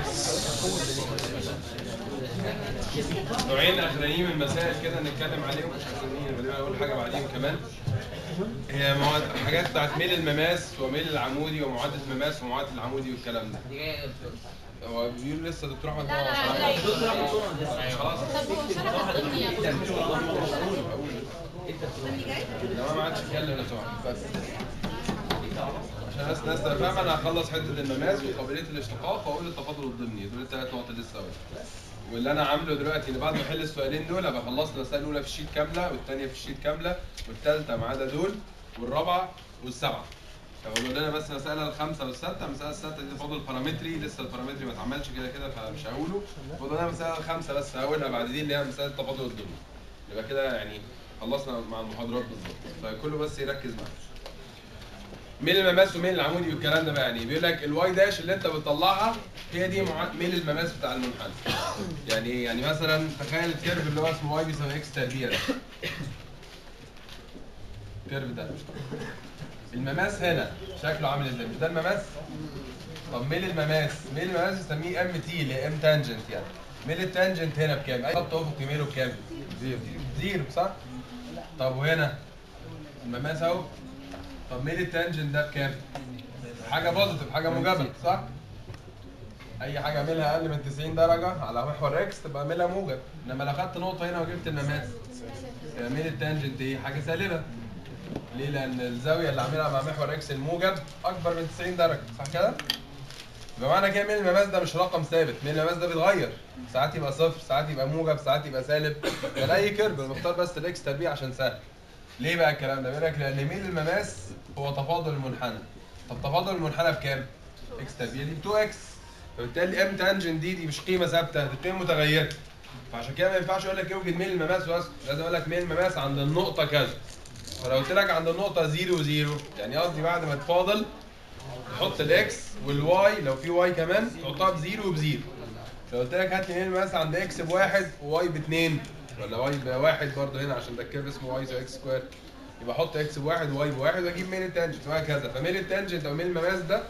Speaker 1: نوعين اخرانيين من المسائل كده نتكلم عليهم عشان غالبا اقول حاجه بعدين كمان. هي مواد حاجات بتاعت ميل المماس وميل العمودي ومعادله المماس ومعادله العمودي والكلام ده. هو بيقول لسه دكتور احمد
Speaker 7: لا لا لا
Speaker 1: خلاص
Speaker 7: طب هو شرح الدنيا
Speaker 1: لا ما عادش اتكلم لو سمحت بس عشان الناس الناس تبقى فاهمه. انا هخلص حته المماس وقابليه الاشتقاق واقول التفاضل الضمني، دول الثلاث نقط اللي لسه قايلهم. واللي انا عامله دلوقتي ان بعد ما احل السؤالين دول ابقى خلصت المساله الاولى في الشيت كامله والثانيه في الشيت كامله والثالثه ما عدا دول والرابعه والسبعه. فقولوا لنا بس المساله الخامسه والسادسه، المساله السادسه دي تفاضل بارامتري لسه البارامتري ما اتعملش كده كده فمش هقوله. فقولوا لنا المساله الخامسه بس هقولها بعد دي اللي هي مساله التفاضل الضمني. يبقى كده يعني خلصنا مع المحاضرات بالظبط، فكله بس يركز معايا. ميل المماس وميل العمودي والكلام ده بقى يعني بيقول لك الواي داش اللي انت بتطلعها هي دي ميل المماس بتاع المنحنى. يعني ايه؟ يعني مثلا تخيل الكيرف اللي هو اسمه واي بيساوي اكس تربيع ده. الكيرف ده المماس هنا شكله عامل ازاي؟ مش ده المماس؟ طب ميل المماس، ميل المماس بنسميه ام تي اللي هي ام تانجنت يعني. ميل التانجنت هنا بكام؟ اي خط افقي ميله بكام؟ زيرو. زيرو صح؟ طب وهنا المماس اهو. طب ميل التانجنت ده بكام؟ حاجه بوزيتيف، حاجه موجبه صح؟ اي حاجه ميلها اقل من تسعين درجه على محور اكس تبقى ميلها موجب، انما لو خدت نقطه هنا وجبت المماس ميل التانجنت ايه؟ حاجه سالبه. ليه؟ لان الزاويه اللي عاملها مع محور اكس الموجب اكبر من تسعين درجه صح كده؟ يبقى معنى كده ميل المماس ده مش رقم ثابت، ميل المماس ده بيتغير، ساعات يبقى صفر، ساعات يبقى موجب، ساعات يبقى سالب، ده اي كيرف. انا مختار بس الاكس تربيع عشان سهل. ليه بقى الكلام ده؟ بيقول لك لان ميل المماس هو تفاضل المنحنى. طب تفاضل المنحنى بكام؟ اكس تربيع دي ب اتنين اكس، فبالتالي ام تانجنت دي دي مش قيمه ثابته، دي قيمه متغيره. فعشان كده ما ينفعش اقول لك اوجد ميل المماس بس، لازم اقول لك ميل المماس عند النقطه كذا. فلو قلت لك عند النقطه صفر صفر يعني قصدي بعد ما تفاضل تحط الاكس والواي، لو في واي كمان تحطها بزيرو وبزيرو. لو قلت لك هات لي ميل المماس عند اكس بواحد وواي باثنين، ولا واي بواحد برضه هنا عشان ده الكيرف اسمه واي زائد اكس سكوير، يبقى احط اكس بواحد وواي بواحد واجيب ميل التانجنت وهكذا. فميل التانجنت او ميل المماس ده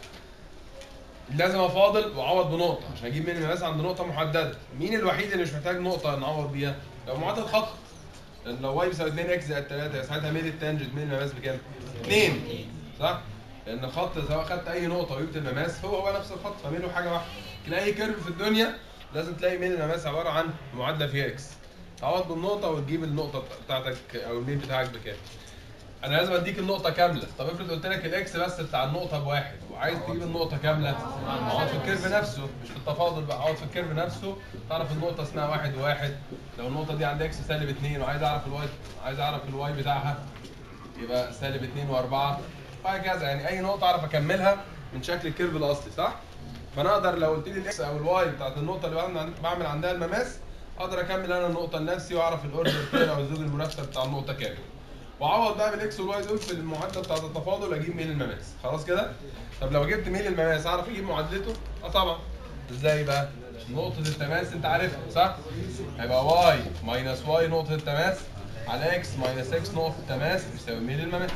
Speaker 1: لازم افاضل واعوض بنقطه عشان اجيب ميل المماس عند نقطه محدده. مين الوحيد اللي مش محتاج نقطه نعوض بيها؟ لو معادله خط. لان لو واي بيساوي اتنين اكس زائد تلاتة ساعتها ميل التانجنت ميل المماس بكام؟ اتنين صح؟ لان الخط سواء خدت اي نقطه وجبت المماس هو هو نفس الخط فميله حاجه واحده. تلاقي اي كيرف في الدنيا لازم تلاقي ميل المماس عباره عن معادله فيها اكس. تعوض بالنقطه وتجيب النقطه بتاعتك او الميل بتاعك بكام. انا لازم اديك النقطه كامله. طب افرض قلت لك الاكس بس بتاع النقطه بواحد وعايز تجيب النقطه كامله، اقعد في الكيرف نفسه مش في التفاضل بقى، اقعد في الكيرف نفسه تعرف النقطه اسمها واحد وواحد. لو النقطه دي عند اكس سالب اتنين وعايز اعرف الواي عايز اعرف الواي بتاعها يبقى سالب اتنين واربعة وهكذا. يعني اي نقطه اعرف اكملها من شكل الكيرف الاصلي صح؟ فانا اقدر لو قلت لي الاكس او الواي بتاعت النقطه اللي بعمل عندها المماس اقدر اكمل انا النقطه لنفسي واعرف الاوردر كام او الزوج المنافسه بتاع النقطه كام. واعوض بقى بالاكس والواي دول في المعادله بتاعت التفاضل اجيب ميل المماس. خلاص كده؟ طب لو جبت ميل المماس اعرف اجيب معادلته؟ اه طبعا. ازاي بقى؟ نقطه التماس انت عارفها صح؟ هيبقى واي ماينس واي نقطه التماس على اكس ماينس اكس نقطه التماس بيساوي ميل المماس.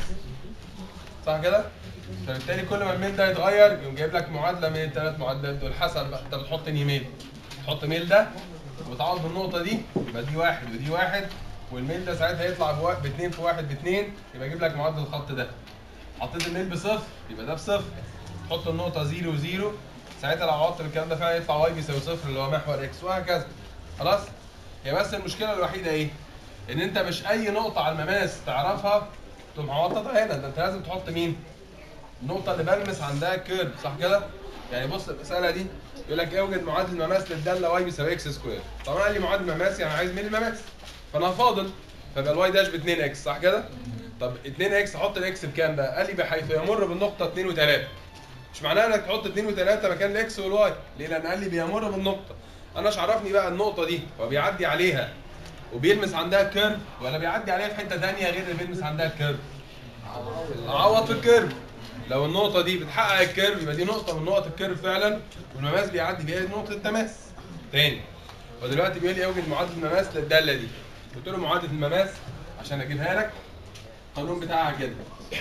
Speaker 1: صح كده؟ فبالتالي كل ما الميل ده يتغير يقوم جايب لك معادله من الثلاث معادلات دول حسب بقى انت بتحط انهي ميل. تحط ميل ده وتعوض بالنقطه دي يبقى دي واحد ودي واحد والميل ده ساعتها يطلع باثنين في واحد باثنين يبقى يجيب لك معادله الخط ده. حطيت الميل بصفر يبقى ده بصفر. تحط النقطه زيرو وزيرو ساعتها لو عوضت بالكلام ده فعلا يطلع واي بيساوي صفر اللي هو محور اكس وهكذا. خلاص؟ هي بس المشكله الوحيده ايه؟ ان انت مش اي نقطه على المماس تعرفها تقوم معوضتها هنا، ده انت لازم تحط مين؟ النقطه اللي بلمس عندها كيرف صح كده؟ يعني بص المساله دي يقول لك اوجد معادل المماس للداله واي بيساوي اكس سكوير. طبعا قال لي معادل المماس يعني عايز ميل المماس فانا هفاضل فيبقى الواي داش ب اتنين اكس صح كده؟ طب اتنين اكس احط الاكس بكام بقى؟ قال لي بحيث يمر بالنقطه اتنين وتلاتة. مش معناها انك تحط اتنين وتلاتة مكان الاكس والواي، ليه؟ لان قال لي بيمر بالنقطه. انا مش عرفني بقى النقطه دي هو بيعدي عليها وبيلمس عندها كيرف ولا بيعدي عليها في حته ثانيه غير اللي بيلمس عندها الكيرف؟ اعوض في الكيرف. لو النقطه دي بتحقق الكيرف يبقى دي نقطه من نقط الكيرف فعلا والمماس بيعدي بيها نقطه التماس. تاني ودلوقتي بيقول لي اوجد معادله المماس للداله دي. قلت له معادله المماس عشان اجيبها لك القانون بتاعها كده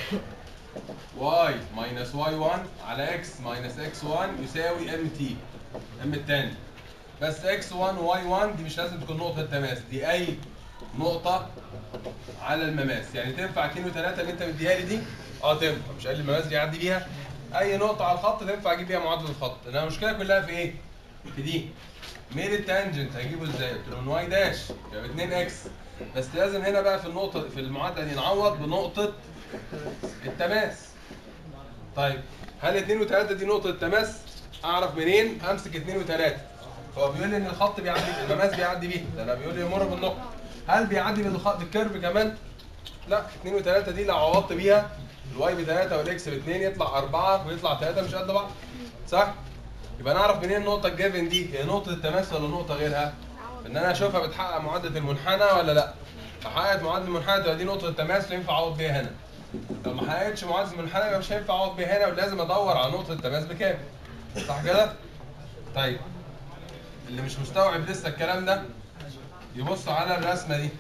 Speaker 1: واي ماينس واي واحد على اكس ماينس اكس واحد يساوي ام تي ام التاني. بس اكس واحد وواي واحد دي مش لازم تكون نقطه التماس، دي اي نقطه على المماس. يعني تنفع اتنين وتلاتة اللي انت مديها لي دي؟ اه تنفع. مش قال لي المماس يعدي بيها اي نقطه على الخط تنفع اجيب بيها معادله الخط. انما المشكله كلها في ايه؟ في دي ميل التانجنت هجيبه ازاي؟ قلت له من واي داش يبقى اتنين اكس. بس لازم هنا بقى في النقطه في المعادله دي نعوض بنقطه التماس. طيب هل اتنين وتلاتة دي نقطه التماس؟ اعرف منين؟ امسك اتنين وتلاتة. هو بيقول لي ان الخط بيعدي المماس بيعدي بيه، ده انا بيقول لي يمر بالنقطه. هل بيعدي بالخط بالكيرف كمان؟ لا. اتنين وتلاتة دي لو عوضت بيها الواي ب تلاتة والاكس ب اتنين يطلع اربعة ويطلع تلاتة مش قد بعض. صح؟ يبقى نعرف منين النقطه الجافن دي هي نقطه التماس ولا نقطه غيرها؟ ان انا اشوفها بتحقق معادله المنحنى ولا لا. فحققت معادله المنحنى تبقى دي نقطه التماس وينفع اعوض بيها هنا. لو ما حققتش معادله المنحنى يبقى مش هينفع اعوض بيها هنا ولازم ادور على نقطه التماس بكام. صح كده؟ طيب اللي مش مستوعب لسه الكلام ده يبص على الرسمه دي،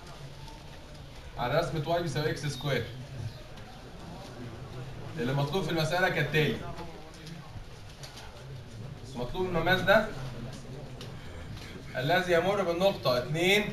Speaker 1: على رسمه واي بيساوي اكس سكوير. اللي مطلوب في المساله كالتالي: مطلوب المماس ده الذي يمر بالنقطه اتنين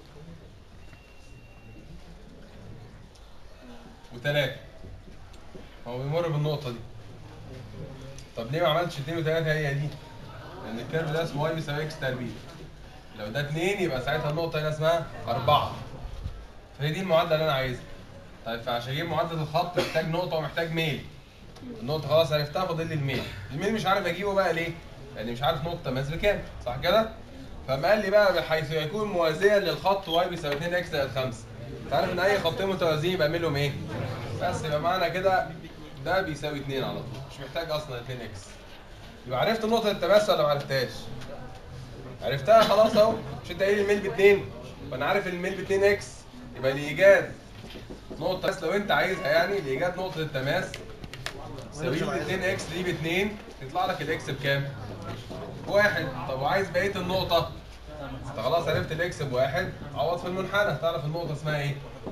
Speaker 1: وتلاتة. هو بيمر بالنقطه دي. طب ليه ما عملتش اتنين وتلاتة هي دي؟ لان الكيرف ده اسمه واي بيساوي اكس تربيع. لو ده اتنين يبقى ساعتها النقطه هنا اسمها اربعة. فهي دي المعادله اللي انا عايزها. طيب فعشان اجيب معادله الخط محتاج نقطه ومحتاج ميل. النقطه خلاص عرفتها فاضل لي الميل. الميل مش عارف اجيبه بقى ليه؟ لاني مش عارف نقطه تماس بكام. صح كده؟ فقام قال لي بقى بحيث يكون موازيا للخط واي بيساوي اتنين اكس زائد خمسة. انت عارف ان اي خطين متوازيين يبقى ميلهم ايه؟ بس يبقى معنى كده ده بيساوي اتنين على طول، مش محتاج اصلا اتنين اكس. يبقى عرفت نقطه التماس ولا ما عرفتهاش؟ عرفتها خلاص اهو. مش انت قايل الميل ب اتنين؟ فانا عارف ان الميل ب اتنين اكس. يبقى لايجاد نقطه بس لو انت عايزها يعني لايجاد نقطه التماس تساوي لي اتنين اكس دي ب اتنين يطلع لك الاكس بكام؟ بواحد. طب وعايز بقيه النقطه؟ انت خلاص عرفت الاكس بواحد، عوض في المنحنى تعرف النقطه اسمها ايه؟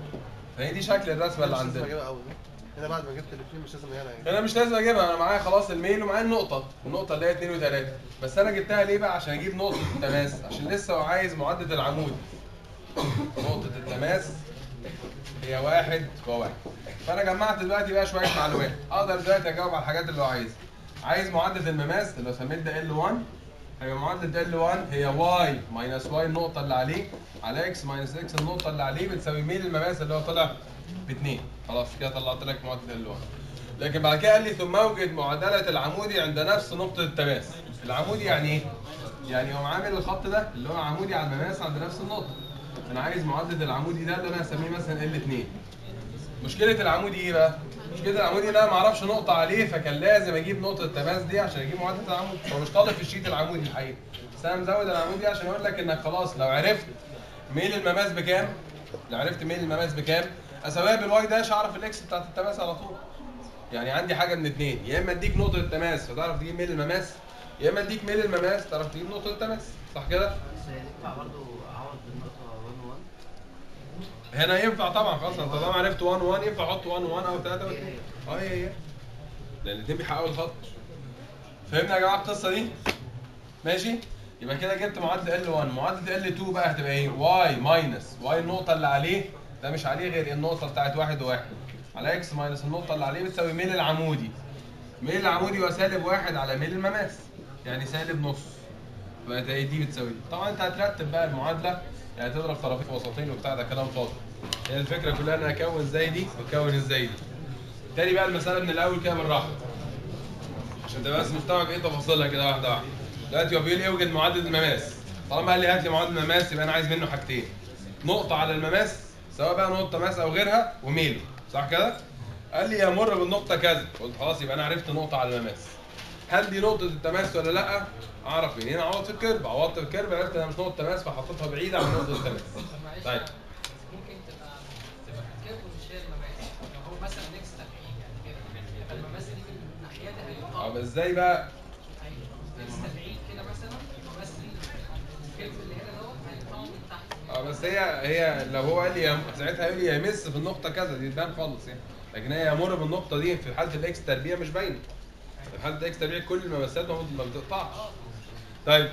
Speaker 1: فهي دي شكل الرسمه اللي عندنا.
Speaker 2: هنا بعد ما جبت الاثنين مش لازم هنا
Speaker 1: انا مش لازم اجيبها، انا معايا خلاص الميل ومعايا النقطه، النقطه اللي هي اتنين وتلاتة، بس انا جبتها ليه بقى؟ عشان اجيب نقطه التماس، عشان لسه هو عايز معدل العمود. نقطه التماس هي واحد وواحد. فانا جمعت دلوقتي بقى شويه معلومات، اقدر دلوقتي اجاوب على الحاجات اللي هو عايزها. عايز معدل المماس اللي لو سميت ده ال واحد، هيبقى معدل ال واحد هي واي ماينس واي النقطه اللي عليه على اكس ماينس اكس النقطه اللي عليه بتساوي ميل المماس اللي هو طلع باثنين. خلاص كده طلعت لك معدل ال واحد. لكن بعد كده قال لي ثم اوجد معادله العمودي عند نفس نقطه التماس. العمودي يعني ايه؟ يعني هو عامل الخط ده اللي هو عمودي على المماس عند نفس النقطه. انا عايز معدل العمودي ده اللي انا هسميه مثلا ال اتنين. مشكله العمودي ايه بقى؟ مشكله العمودي ان انا ما اعرفش نقطه عليه، فكان لازم اجيب نقطه التماس دي عشان اجيب معدل العمودي. هو مش طالب في الشيت العمودي الحقيقه، بس انا مزود العمودي عشان اقول لك انك خلاص لو عرفت ميل المماس بكام، لو عرفت ميل المماس بكام اساويها بالواي داش اعرف الاكس بتاعت التماس على طول. يعني عندي حاجه من اتنين، يا اما اديك نقطه التماس فتعرف تجيب ميل المماس، يا اما اديك ميل المماس تعرف تجيب نقطه التماس، صح كده؟
Speaker 4: بس ينفع برضه اعوض بالنقطة واحد واحد؟
Speaker 1: هنا ينفع طبعا. خلاص انت طالما عرفت واحد واحد ينفع احط واحد واحد او تلاتة واتنين. اه هي هي لان الاثنين بيحققوا الخط. فهمنا يا جماعه القصه دي؟ ماشي؟ يبقى كده جبت معدل ال واحد، معدل ال اتنين بقى هتبقى ايه؟ واي ماينس واي النقطه اللي عليه، ده مش عليه غير النقطه بتاعت واحد وواحد على اكس ماينس النقطه اللي عليه بتساوي ميل العمودي. ميل العمودي هو سالب واحد على ميل المماس، يعني سالب نص. فدي دي بتساوي دي. طبعا انت هترتب بقى المعادله، يعني تضرب طرفين في وسطين وبتاع، ده كلام فاضي. هي الفكره كلها ان انا اكون ازاي دي واكون ازاي دي. تاني بقى المساله من الاول كده بالراحه عشان تبقى بس مستوعب ايه تفاصيلها كده واحده واحده. دلوقتي هو بيقول لي اوجد معدل المماس. طالما قال لي هات لي معدل المماس يبقى انا عايز منه حاجتين، نقطه على المماس سواء بقى نقطه ماس او غيرها وميله، صح كده؟ قال لي يمر بالنقطه كذا، قلت خلاص يبقى انا عرفت نقطه على المماس. هل دي نقطه التماس ولا لا؟ اعرف منين؟ اعوض في الكيرف، عوضت في الكيرف عرفت انها مش نقطه تماس فحطيتها بعيده عن نقطه التماس. طيب
Speaker 6: ممكن تبقى تبقى الكيرف مش هي المماس، لو هو مثلا اكس تبعيد يعني كده، فالمماس دي في الناحيه دي هيبقى
Speaker 1: اه بس ازاي بقى؟
Speaker 6: اكس تبعيد كده مثلا، المماس دي الكيرف اللي هنا دوت هيقطعه من تحت.
Speaker 1: اه بس هي هي لو هو قال لي يم... ساعتها هيقول لي يمس في النقطه كذا، دي تبان خالص يعني. لكن هي يمر بالنقطه دي في حاله الاكس تربيع مش باينه. في حاله الاكس تربيع كل المماسات ما بتقطعش. طيب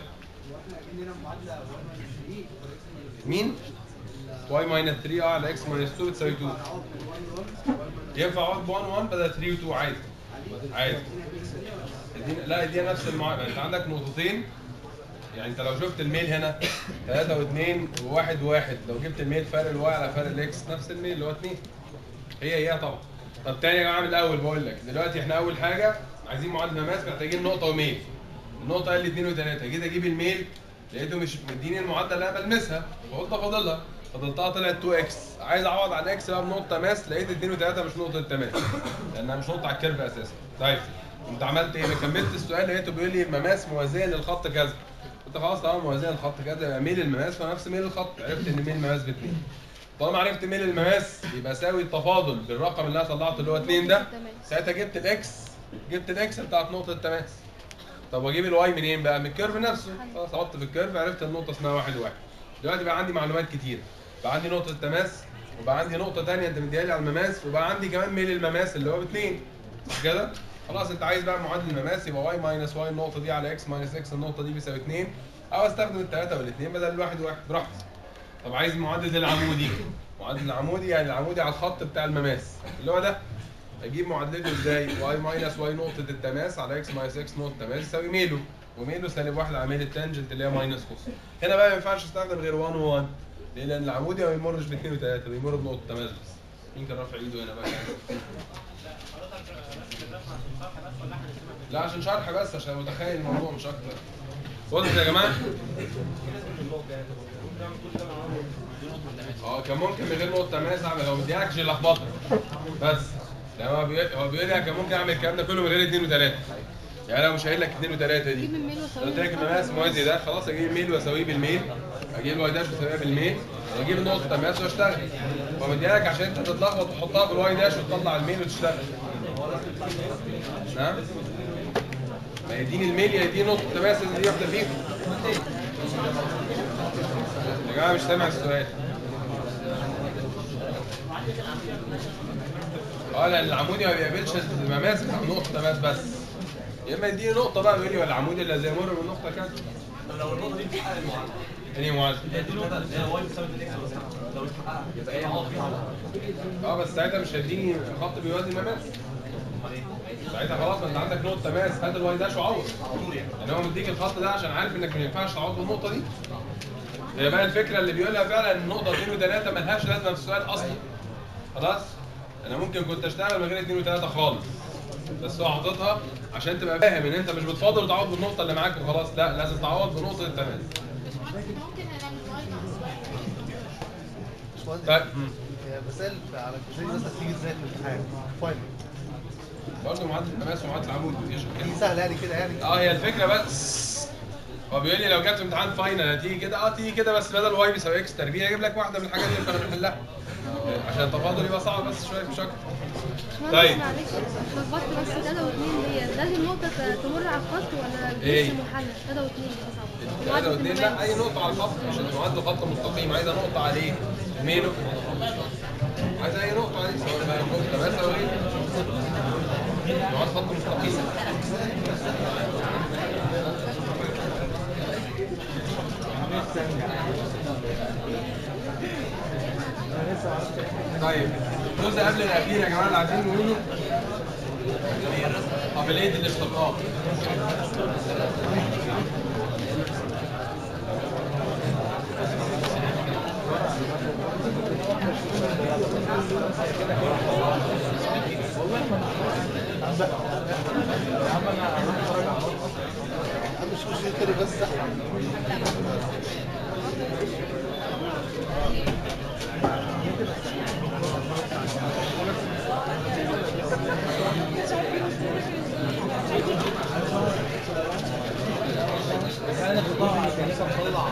Speaker 1: مين؟ واي ماينس تلاتة اه على اكس ماينس اتنين بتساوي اتنين. ينفع اقعد ب واحد واحد بدل تلاتة و اتنين عادي. عادي. ادينا لا ادينا نفس المعادله، انت عندك نقطتين. يعني انت لو شفت الميل هنا تلاتة واتنين وواحد وواحد، لو جبت الميل فرق الواي على فرق الاكس نفس الميل اللي هو اتنين. هي هي طبعا. طب تاني يا جماعه من الاول بقول لك دلوقتي احنا اول حاجه عايزين معادله ماس، محتاجين نقطه وميل. النقطه قال لي اتنين وتلاتة، جيت اجيب الميل لقيته مش مديني المعادله اللي انا بلمسها، فقلت افاضلها، فضلتها طلعت اتنين اكس، عايز اعوض عن اكس بقى بنقطه ماس، لقيت اتنين وتلاتة مش نقطه تماس لانها مش نقطه على الكيرف اساسا. طيب انت عملت ايه؟ كملت السؤال لقيته بيقول لي المماس موازيه للخط كذا، قلت خلاص طالما موازيه للخط كذا يبقى ميل المماس هو نفس ميل الخط، عرفت ان ميل المماس باتنين. طالما عرفت ميل المماس يبقى ساوي التفاضل بالرقم اللي انا طلعته اللي هو اتنين ده، ساعتها جبت الاكس، جبت الاكس بتاعت نقطه التماس. طب واجيب الواي منين بقى؟ من الكيرف نفسه. خلاص عوضت في الكيرف عرفت النقطه اسمها واحد واحد. دلوقتي بقى عندي معلومات كتير، بقى عندي نقطه التماس وبقى عندي نقطه ثانيه انت مديها لي على المماس، وبقى عندي كمان ميل المماس اللي هو باثنين، مش كده؟ خلاص انت عايز بقى معادل المماس يبقى واي ماينس واي النقطه دي على اكس ماينس اكس النقطه دي بيساوي اتنين، او استخدم الثلاثه والاثنين بدل الواحد واحد براحتي. طب عايز معادله العمودي، معادله العمودي يعني العمودي على الخط بتاع المماس اللي هو ده، اجيب معادلته ازاي؟ واي ماينس واي نقطه التماس على اكس ماينس اكس نقطه التماس يساوي ميله، وميله سالب واحد على ميل التانجنت اللي هي ماينس كوس. هنا بقى ما ينفعش استخدم غير واحد و1 لان العمودي ما بيمرش ب اتنين و3، بيمر بنقطه التماس بس. مين كان رافع ايده هنا بقى؟ لا عشان شرح بس، عشان متخيل الموضوع مش اكتر. واضح يا جماعه؟ اه كان ممكن من غير نقطه تماس اعمل، هو مديهالكش يلخبطك بس. يعني هو بيقول هو بيقول لي كان ممكن اعمل الكلام ده كله من غير اتنين و3. يعني انا مش قايل لك اتنين و3 دي. قلت لك المماس موازي ده، خلاص اجيب الميل واساويه بالميل، اجيب الواي داش واساويها بالميل، واجيب النقطه تماس واشتغل. هو مديهالك عشان انت تتلخبط وتحطها في الواي داش وتطلع الميل وتشتغل. نعم؟ ما يديني الميل يا يديني نقطه تماس اللي دي واحده فيهم. يا جماعه مش سامع السؤال. اه لان العمودي ما بيقابلش المماس بتاع نقطه ماس بس. يا اما يديني نقطه بقى يقول لي والعمودي الذي يمر من نقطه كذا.
Speaker 8: لو النقطه دي بتحقق المعادله
Speaker 1: انهي معادله؟
Speaker 8: هي دي النقطه اللي هي واي بتساوي اتنين اكس لو بتحققها يبقى هي عوض فيها.
Speaker 1: اه بس ساعتها مش هيديني خط بيوازي المماس. ساعتها خلاص ما انت عندك نقطه ماس هات الواي داش وعوض. يعني هو مديك الخط ده عشان عارف انك ما ينفعش تعوض بالنقطه دي. هي بقى الفكره اللي بيقولها فعلا ان النقطه اتنين وتلاته مالهاش لازمه في السؤال اصلا. خلاص؟ انا ممكن كنت اشتغل من غير اتنين وتلاته خالص. بس هو حاططها عشان تبقى فاهم ان انت مش بتفاضل وتعوض بالنقطه اللي معاك وخلاص، لا لازم تعوض بنقطه التماس. طيب
Speaker 2: هي مسائل على الجزئيه مثلا تيجي ازاي في الامتحان؟ فاينل
Speaker 1: برضه معادله التماس ومعادله العمود
Speaker 2: دي سهله يعني كده يعني.
Speaker 1: اه هي الفكره بس هو بيقول لي لو جت امتحان فاينل هتيجي كده اه تيجي كده بس بدل واي بيساوي اكس تربيع يجيب لك واحده من الحاجات اللي كنا بنحلها عشان التفاضل يبقى صعب بس شويه مش اكتر. طيب
Speaker 7: معلش لخبطت بس تلاته واتنين دي لازم نقطة تمر على الخط ولا
Speaker 1: ايه؟
Speaker 7: لسه محلة؟ تلاته واتنين
Speaker 1: تلاته واتنين لا اي نقطه على الخط مش المعادله خط مستقيم عايزه نقطه عليه ميله عايزه اي نقطه عليه سواء بقى نقطه تماس او غيره معادله خط مستقيم. طيب الجزء قبل الاخير يا جماعه اللي عايزين نقوله قابليه الاشتقاق.
Speaker 2: مش مش كده بس
Speaker 8: انا بطلع على الكنيسه مطلع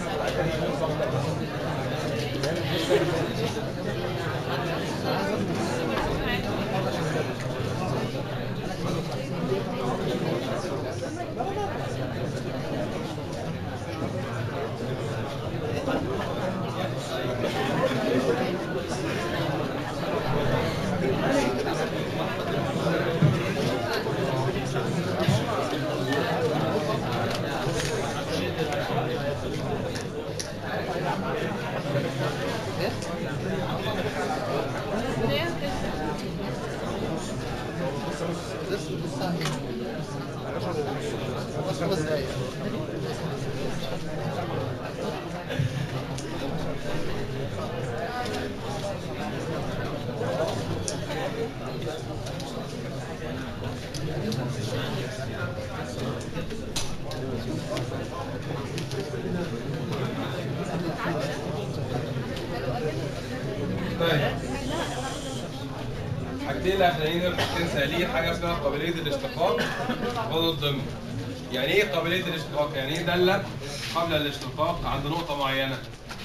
Speaker 2: خمس دقايق.
Speaker 1: طيب حاجتين الاخرانيين دول حاجتين سهلين. حاجه اسمها قابليه الاشتقاق وتفاضل الضمن. يعني ايه قابليه الاشتقاق؟ يعني ايه داله قبل الاشتقاق عند نقطه معينه.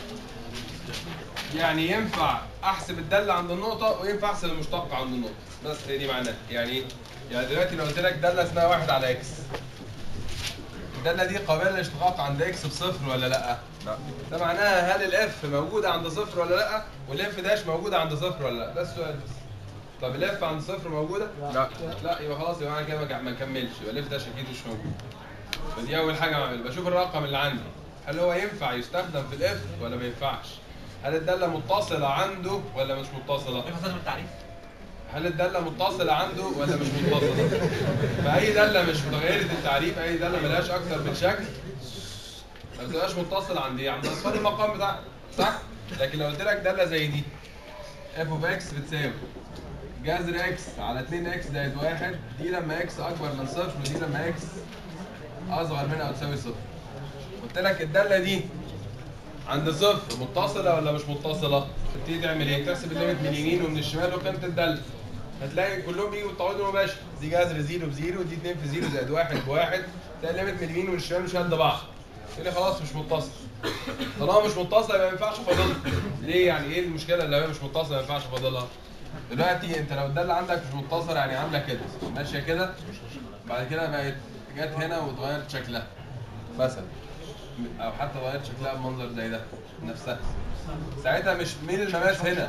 Speaker 1: يعني ينفع احسب الداله عند النقطه وينفع احسب المشتق عند النقطه، بس هي دي معناها. يعني ايه؟ يعني دلوقتي لو قلت لك داله اسمها واحد على اكس، الداله دي قابله للاشتقاق عند اكس بصفر ولا لا؟ لا. ده معناها هل الاف موجوده عند صفر ولا لا؟ والاف داش موجوده عند صفر ولا لا؟ ده السؤال بس. طب الاف عند صفر موجوده؟ لا. لا يبقى خلاص يبقى انا كده ما نكملش، يبقى الاف داش اكيد مش موجود. فدي اول حاجه بعملها، بشوف الرقم اللي عندي هل هو ينفع يستخدم في الاف ولا ما ينفعش؟ هل الداله متصله عنده ولا مش متصله؟
Speaker 8: ايه فصل التعريف؟
Speaker 1: هل الداله متصله عنده ولا مش متصله؟ فاي داله مش متغيره التعريف، اي داله ملهاش اكتر من شكل ما بتبقاش متصله عند ايه؟ عند اصفار المقام بتاعها، صح؟ لكن لو قلت لك داله زي دي اف اوف اكس بتساوي جذر اكس على اتنين اكس زائد واحد، دي لما اكس اكبر من صفر ودي لما اكس اصغر منها او تساوي صفر. قلت لك الداله دي عند صفر متصله ولا مش متصله؟ تبتدي تعمل ايه؟ تحسب الليمت من اليمين ومن الشمال وقيمه الداله. هتلاقي كلهم بيجوا بالتعادل مباشر، دي جذر زيرو بزيرو ودي اتنين في زيرو زائد واحد بواحد، تلاقي الليمت من اليمين ومن الشمال مش قد بعض. تقول لي خلاص مش متصل. طالما مش متصله يبقى ما ينفعش افاضلها. ليه؟ يعني ايه المشكله اللي هي مش متصله ما ينفعش افاضلها؟ دلوقتي انت لو الداله عندك مش متصله يعني عامله كده، ماشيه كده، بعد كده بقت جت هنا واتغيرت شكلها مثلا، او حتى غيرت شكلها بمنظر زي ده نفسها. ساعتها مش مين المماس هنا؟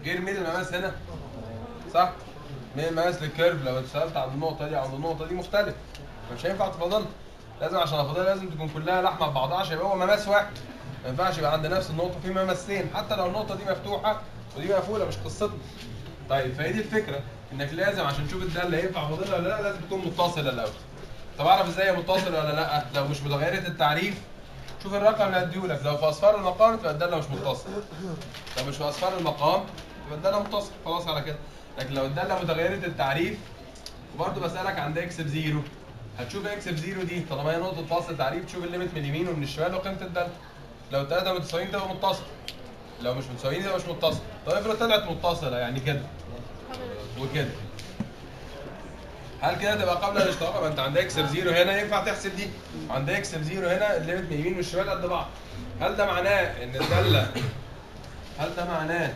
Speaker 1: غير ميل المماس هنا صح؟ ميل المماس للكيرف لو اشتغلت عند النقطه دي او عند النقطه دي مختلف، مش هينفع تفاضلها. لازم عشان افاضلها لازم تكون كلها لحمه ببعضها عشان يبقى هو مماس واحد. ما ينفعش يبقى عند نفس النقطه في مماسين حتى لو النقطه دي مفتوحه ودي مقفوله، مش قصتنا. طيب فهي دي الفكره، انك لازم عشان تشوف الداله ينفع افاضلها ولا لا لازم تكون متصله الاول. طب اعرف ازاي هي متصله ولا لا؟ لو مش متغيره التعريف شوف الرقم اللي هديهولك، لو في اصفار المقام تبقى الداله مش متصله. لو مش في اصفار المقام تبقى الداله متصله، خلاص على كده. لكن لو الداله متغيره التعريف وبرده بسالك عند اكس بزيرو، هتشوف اكس بزيرو دي طالما هي نقطه فاصل تعريف تشوف الليميت من اليمين ومن الشمال وقيمه الداله. لو الثلاثه متساويين تبقى متصله، لو مش متساويين تبقى مش متصله. طب افرض طلعت متصله يعني كده وكده، هل كده تبقى قبل الاشتقاق؟ ما انت عند اكس بزيرو هنا ينفع تحسب دي، عند اكس بزيرو هنا الليميت من اليمين والشمال قد بعض. هل ده معناه ان الداله هل ده معناه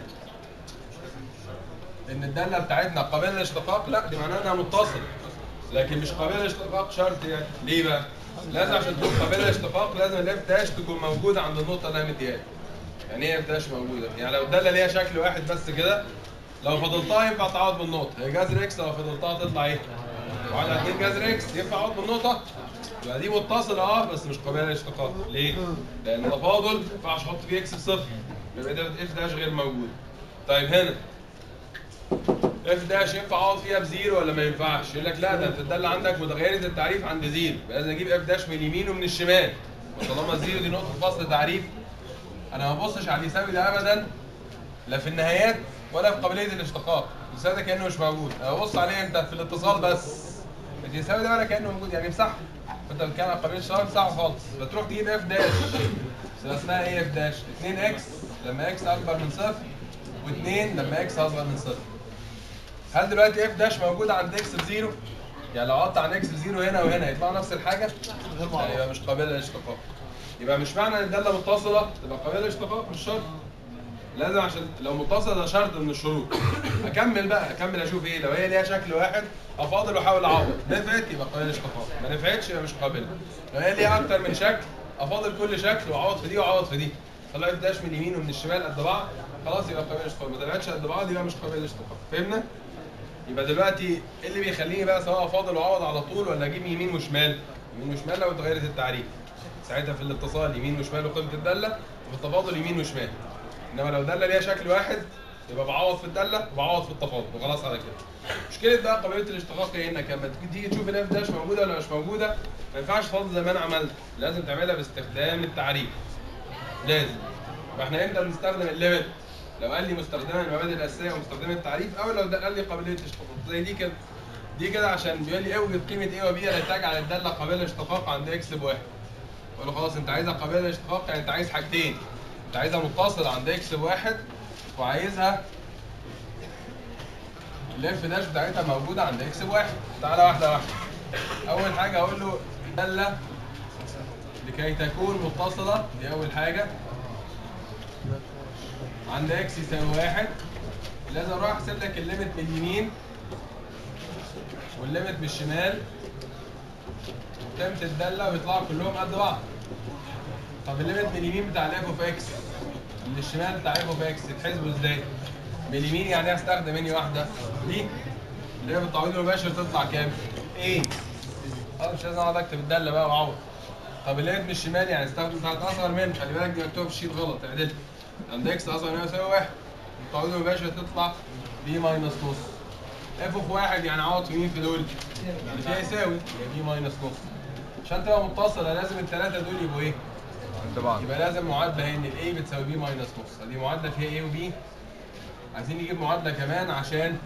Speaker 1: ان الداله بتاعتنا قابله للاشتقاق؟ لا، دي معناها انها متصله، لكن مش قابله للاشتقاق شرط يعني. ليه بقى؟ لازم عشان تكون قابله للاشتقاق لازم الاف داش تكون موجوده عند النقطه اللي هي مديها. يعني ايه اف داش موجوده؟ يعني لو الداله ليها شكل واحد بس كده لو فضلتها ينفع تعوض بالنقطه، هي جذر اكس لو فضلتها تطلع ايه؟ واحد على اتنين جذر اكس، ينفع اعوض بالنقطه؟ يبقى دي متصله اه بس مش قابله للاشتقاق. ليه؟ لان تفاضل ما ينفعش احط فيه اكس بصفر، يبقى ده اف داش غير موجود. طيب هنا اف داش ينفع اقعد فيها بزيرو ولا ما ينفعش؟ يقول لك لا، ده انت الداله عندك متغيره التعريف عند زيرو، يبقى لازم اجيب اف داش من اليمين ومن الشمال. وطالما الزيرو دي نقطه فصل تعريف انا ما ببصش على يساوي ده ابدا لا في النهايات ولا في قابليه الاشتقاق، يساوي ده كانه مش موجود، انا ببص عليه انت في الاتصال بس. مش يساوي ده ولا كانه موجود يعني امسحه، انت بتتكلم عن قابليه الاشتقاق امسحه خالص، بتروح تجيب اف داش اسمها ايه؟ اف داش اتنين اكس لما اكس اكبر من صفر واثنين لما اكس اصغر من صفر. هل دلوقتي اف داش موجود عند اكس بزيرو؟ يعني لو قطع عن اكس بزيرو هنا وهنا يطلعوا نفس الحاجه؟ يعني يبقى مش قابله للاشتقاق. يبقى مش معنى ان الداله متصله تبقى قابله للاشتقاق، مش شرط. لازم عشان لو متصله ده شرط من الشروط. اكمل بقى اكمل اشوف ايه، لو هي ليها شكل واحد افاضل واحاول اعوض، نفعت يبقى قابله للاشتقاق، ما نفعتش يبقى مش قابله. لو هي ليها اكتر من شكل افاضل كل شكل واعوض في دي واعوض في دي. طلع اف داش من اليمين ومن الشمال قد بعض خلاص يبقى قابله للاشتقاق، ما طلعتش قد بعض يبقى مش قابله للاشتقاق. فهمنا؟ يبقى دلوقتي ايه اللي بيخليني بقى سواء افاضل واعوض على طول ولا اجيب يمين وشمال؟ يمين وشمال لو اتغيرت التعريف ساعتها في الاتصال يمين وشمال وقيمه الداله، وفي التفاضل يمين وشمال. انما لو داله ليها شكل واحد يبقى بعوض في الداله وبعوض في التفاضل وخلاص على كده. مشكله بقى قابليه الاشتقاق ايه؟ انك لما تيجي تشوف الاف داش موجوده ولا مش موجوده ما ينفعش تفاضل زي ما انا عملت، لازم تعملها باستخدام التعريف. لازم. فاحنا امتى بنستخدم الليميت؟ لو قال لي مستخدما المبادئ الاساسيه ومستخدما التعريف، او لو ده قال لي قابليه الاشتقاق زي دي كده. دي كده عشان بيقول لي اوجد قيمه ايه وبي لا تجعل الداله قابله للاشتقاق عند اكس بواحد. اقول له خلاص انت عايزها قابله للاشتقاق يعني انت عايز حاجتين، انت عايزها متصله عند اكس بواحد وعايزها الاف داش بتاعتها موجوده عند اكس بواحد. تعالى واحده واحده. اول حاجه اقول له داله لكي تكون متصله، دي اول حاجه، عند اكس يساوي واحد لازم اروح احسب لك الليميت من اليمين والليميت من الشمال وقيمه الداله ويطلعوا كلهم قد بعض. طب الليميت من اليمين بتاع الاف اوف اكس من الشمال بتاع اف اوف اكس يتحسبوا ازاي؟ من اليمين يعني هستخدم انهي واحده؟ دي اللي هي بالتعويض المباشر تطلع كام؟ ايه؟ اه مش لازم اقعد اكتب الداله بقى واعوض. طب الليميت من الشمال يعني استخدم بتاعت اصغر منه، خلي بالك دي مكتوبه في الشيت غلط اعدلها. عند اكس اصغر منه يساوي واحد التعويض المباشر تطلع بي ماينس نص. اف اوف واحد يعني عوض في مين في دول؟ اللي فيها يساوي يبقى بي ماينس نص. عشان تبقى متصله لازم الثلاثه دول يبقوا ايه؟ عند بعض. يبقى لازم معادله ان الاي بتساوي بي ماينس نص، دي معادله فيها ايه وبي. عايزين نجيب معادله كمان عشان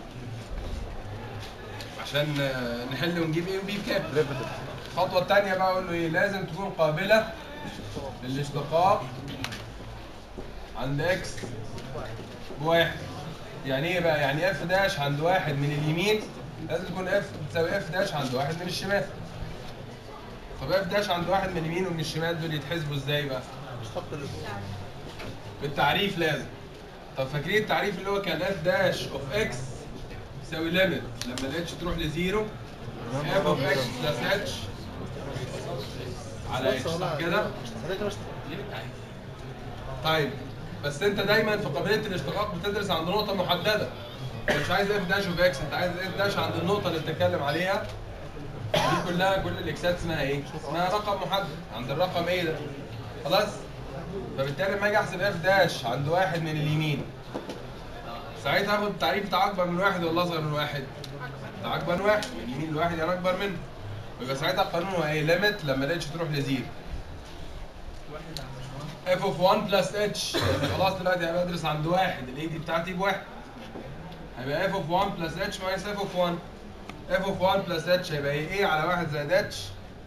Speaker 1: عشان نحل ونجيب ايه وبي بكام. الخطوه الثانيه بقى اقول له ايه؟ لازم تكون قابله للاشتقاق عند اكس بواحد. يعني ايه بقى؟ يعني اف داش عند واحد من اليمين لازم تكون اف بتساوي اف داش عند واحد من الشمال. طب اف داش عند واحد من اليمين ومن الشمال دول يتحسبوا ازاي بقى؟ بالتعريف لازم. طب فاكرين التعريف اللي هو كان اف داش اوف اكس يساوي ليميت لما الاتش تروح لزيرو اف اوف اكس بلس اتش على اتش، صح كده؟ طيب بس انت دايما في قابليه الاشتقاق بتدرس عند نقطه محدده. انت مش عايز اف داش اوف اكس، انت عايز اف داش عند النقطه اللي بتتكلم عليها. دي كلها كل الاكسات اسمها ايه؟ اسمها رقم محدد عند الرقم ايه ده. خلاص؟ فبالتالي لما اجي احسب اف داش عند واحد من اليمين، ساعتها هاخد التعريف بتاع اكبر من واحد ولا اصغر من واحد؟ بتاع اكبر من واحد، من اليمين لواحد يعني اكبر منه. يبقى ساعتها القانون هو ايه؟ ليميت لما الاتش تروح لزيرو. اف اوف واحد بلس اتش، خلاص دلوقتي هبقى ادرس عند واحد، الاي دي بتاعتي بواحد. هيبقى اف اوف واحد بلس اتش ماينس اف اوف واحد. اف اوف واحد بلس اتش هيبقى ايه؟ ايه على واحد زائد اتش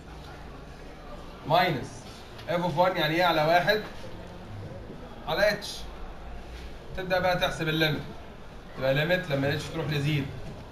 Speaker 1: ماينس اف اوف واحد يعني ايه على واحد على اتش. تبدا بقى تحسب الليمت، تبقى ليميت لما الاتش تروح لزيرو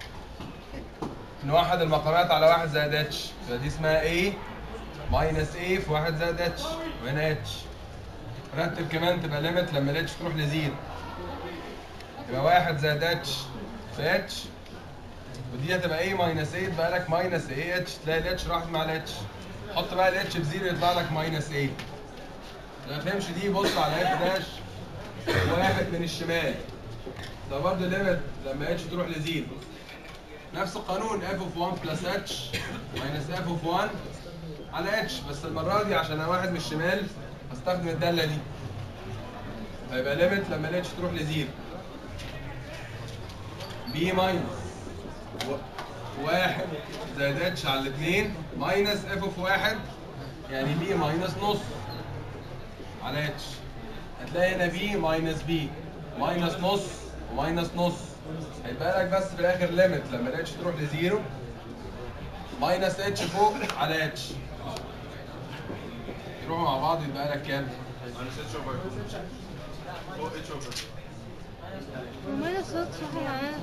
Speaker 1: نوحد المقامات على واحد زائد اتش، يبقى دي اسمها ايه؟ ماينس ايه في واحد زائد اتش، وهنا اتش. رتب كمان تبقى ليميت لما الاتش تروح لزيرو يبقى واحد زائد اتش في اتش، ودي هتبقى ايه؟ ماينس ايه، يبقى لك ماينس ايه اتش، تلاقي الاتش راحت مع الاتش. حط بقى الاتش بزيرو يطلع لك ماينس ايه. ما تفهمش دي، بص على اف داش واحد من الشمال، ده برضه ليميت لما اتش تروح لزيرو. نفس القانون اف اوف واحد بلس اتش ماينس اف اوف واحد على اتش، بس المره دي عشان انا واحد من الشمال هستخدم الداله دي. هيبقى ليميت لما الاتش تروح لزيرو بي ماينس واحد زائد اتش على الاثنين ماينس اف اوف واحد يعني بي ماينس نص على اتش. هتلاقي هنا بي ماينس بي ماينس نص وماينس نص. هيبقى لك بس في الاخر ليميت لما الاتش تروح لزيرو ماينس اتش فوق على اتش، يروحوا مع بعض يبقى لك كام؟
Speaker 8: ماينس اتش اوفر فوق اتش اوفر
Speaker 7: ماينس صوت صح معانا.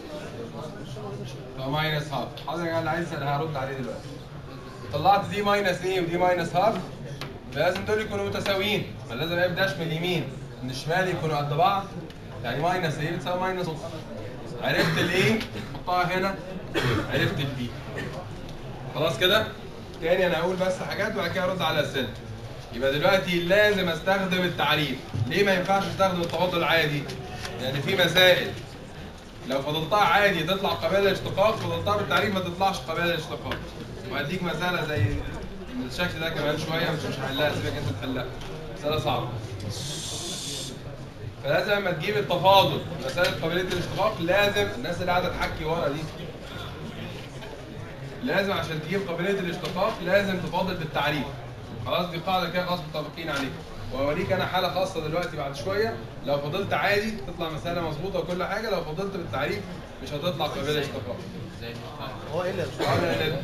Speaker 1: طب ماينس هاف. حضرتك انا اللي عايز هرد عليه دلوقتي. طلعت دي ماينس ايه ودي ماينس هاف، لازم دول يكونوا متساويين، فلازم اف داش من اليمين من الشمال يكونوا قد بعض. يعني ماينس ايه بتساوي ماينس نص. عرفت الايه؟ حطها هنا. عرفت البي. خلاص كده؟ تاني انا هقول بس حاجات وبعد كده ارد على الاسئله. يبقى دلوقتي لازم استخدم التعريف. ليه ما ينفعش استخدم التفاضل العادي؟ يعني في مسائل لو فضلتها عادي تطلع قابله للاشتقاق، فضلتها بالتعريف ما تطلعش قابله للاشتقاق. وهديك مساله زي الشكل ده كمان شويه، مش مش هحلها، سيبك انت تحلها. مساله صعبه. فلازم لما تجيب التفاضل مساله قابليه الاشتقاق، لازم الناس اللي قاعده تحكي ورا دي، لازم عشان تجيب قابليه الاشتقاق لازم تفاضل بالتعريف. خلاص دي قاعده كده خلاص متفقين عليها. وهوريك انا حاله خاصه دلوقتي بعد شويه، لو فضلت عادي تطلع مساله مظبوطه وكل حاجه، لو فضلت بالتعريف مش هتطلع قابله اشتقاق.
Speaker 2: هو ايه اللي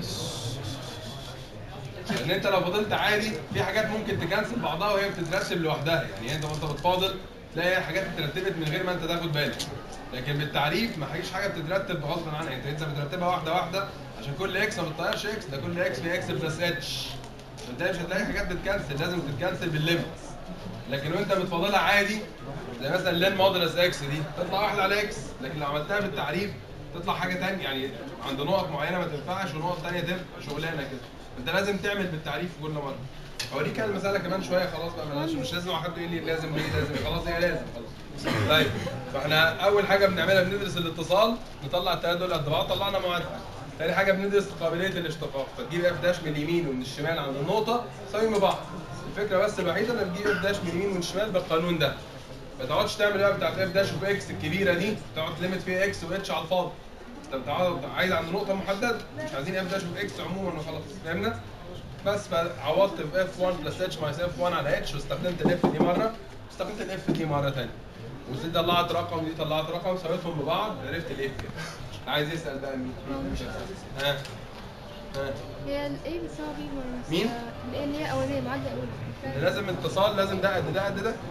Speaker 1: لان انت لو فضلت عادي في حاجات ممكن تكنسل بعضها وهي بتترتب لوحدها، يعني انت وانت بتفاضل تلاقي حاجات اترتبت من غير ما انت تاخد بالك. لكن بالتعريف ما فيش حاجه بتترتب غصب عنها، انت انت بترتبها واحده واحده عشان كل اكس ما بتطيرش اكس، ده كل اكس في اكس بلس اتش. فانت مش هتلاقي حاجات بتكنسل، لازم تتكنسل بالليمتس. لكن وانت بتفاضلها عادي زي مثلا لين مودولس اكس دي تطلع واحده على اكس، لكن لو عملتها بالتعريف تطلع حاجه ثانيه، يعني عند نقط معينه ما تنفعش ونقط ثانيه تنفع، شغلانه كده. انت لازم تعمل بالتعريف في كل مره. اوريك المساله كمان شويه، خلاص بقى مالهاش، مش لازم حد يقول لي لازم ليه لازم، خلاص هي لازم خلاص. طيب فاحنا اول حاجه بنعملها بندرس الاتصال، نطلع الثلاثه دول قد بعض، طلعنا معادله. ثاني حاجه بندرس قابليه الاشتقاق، فتجيب اف داش من اليمين ومن الشمال عند النقطه ساويين ببعض. الفكره بس الوحيده انك تجيب اف داش من اليمين ومن الشمال بالقانون ده. ما تقعدش تعمل بقى بتاعت اف داش اوف اكس الكبيره دي، تقعد تلمت فيها اكس واتش على الفاضي. انت بتقعد عايز عند نقطه محدده، مش عايزين اف داش اوف اكس عموما وخلاص، فهمنا؟ بس فعوضت في اف واحد بلس اتش ماينس اف واحد على اتش، واستخدمت الاف دي مره واستخدمت الاف دي مره ثانيه. ودي طلعت رقم ودي طلعت رقم، سويتهم ببعض عرفت الاف كده. عايز يسال بقى مين؟ ها ها
Speaker 7: هي الايه بتساوي بي ماينس
Speaker 1: مين؟
Speaker 7: الايه اللي هي اولانيه معادله اولى.
Speaker 1: لازم اتصال، لازم ده قد ده قد ده.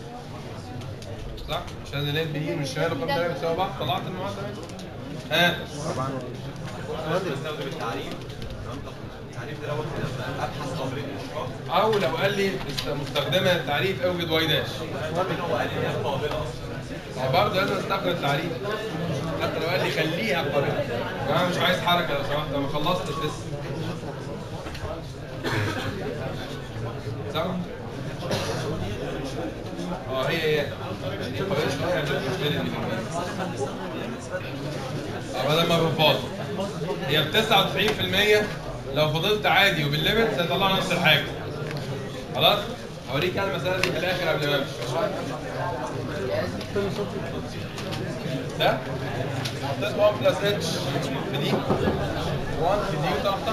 Speaker 1: صح؟ مش لازم الاف بي من الشمال رقم ثلاثه بتساوي بعض، طلعت المعادله. ها
Speaker 8: بستخدم التعريف. التعريف ده لو ابحث قابليه الاشتقاق،
Speaker 1: او لو قال لي مستخدمه التعريف اوجد واي داش،
Speaker 8: هو قال لي هي قابله اصلا.
Speaker 1: برضه لازم استخدم التعريف. حتى لو قال لي خليها قابله. يا جماعه مش عايز حركه لو سمحت، انا ما خلصتش لسه. صح؟ اه هي هي دي قويه شويه عشان تشتري دي اه بدل ما بنفاضل هي ب تسعة وتسعين في المية لو فضلت عادي وبالليمت هيطلع نفس الحاجه خلاص. هوريك انا المساله دي في الاخر قبل ما امشي. ده حطيت واحد بلس اتش في دي واحد في دي وتحت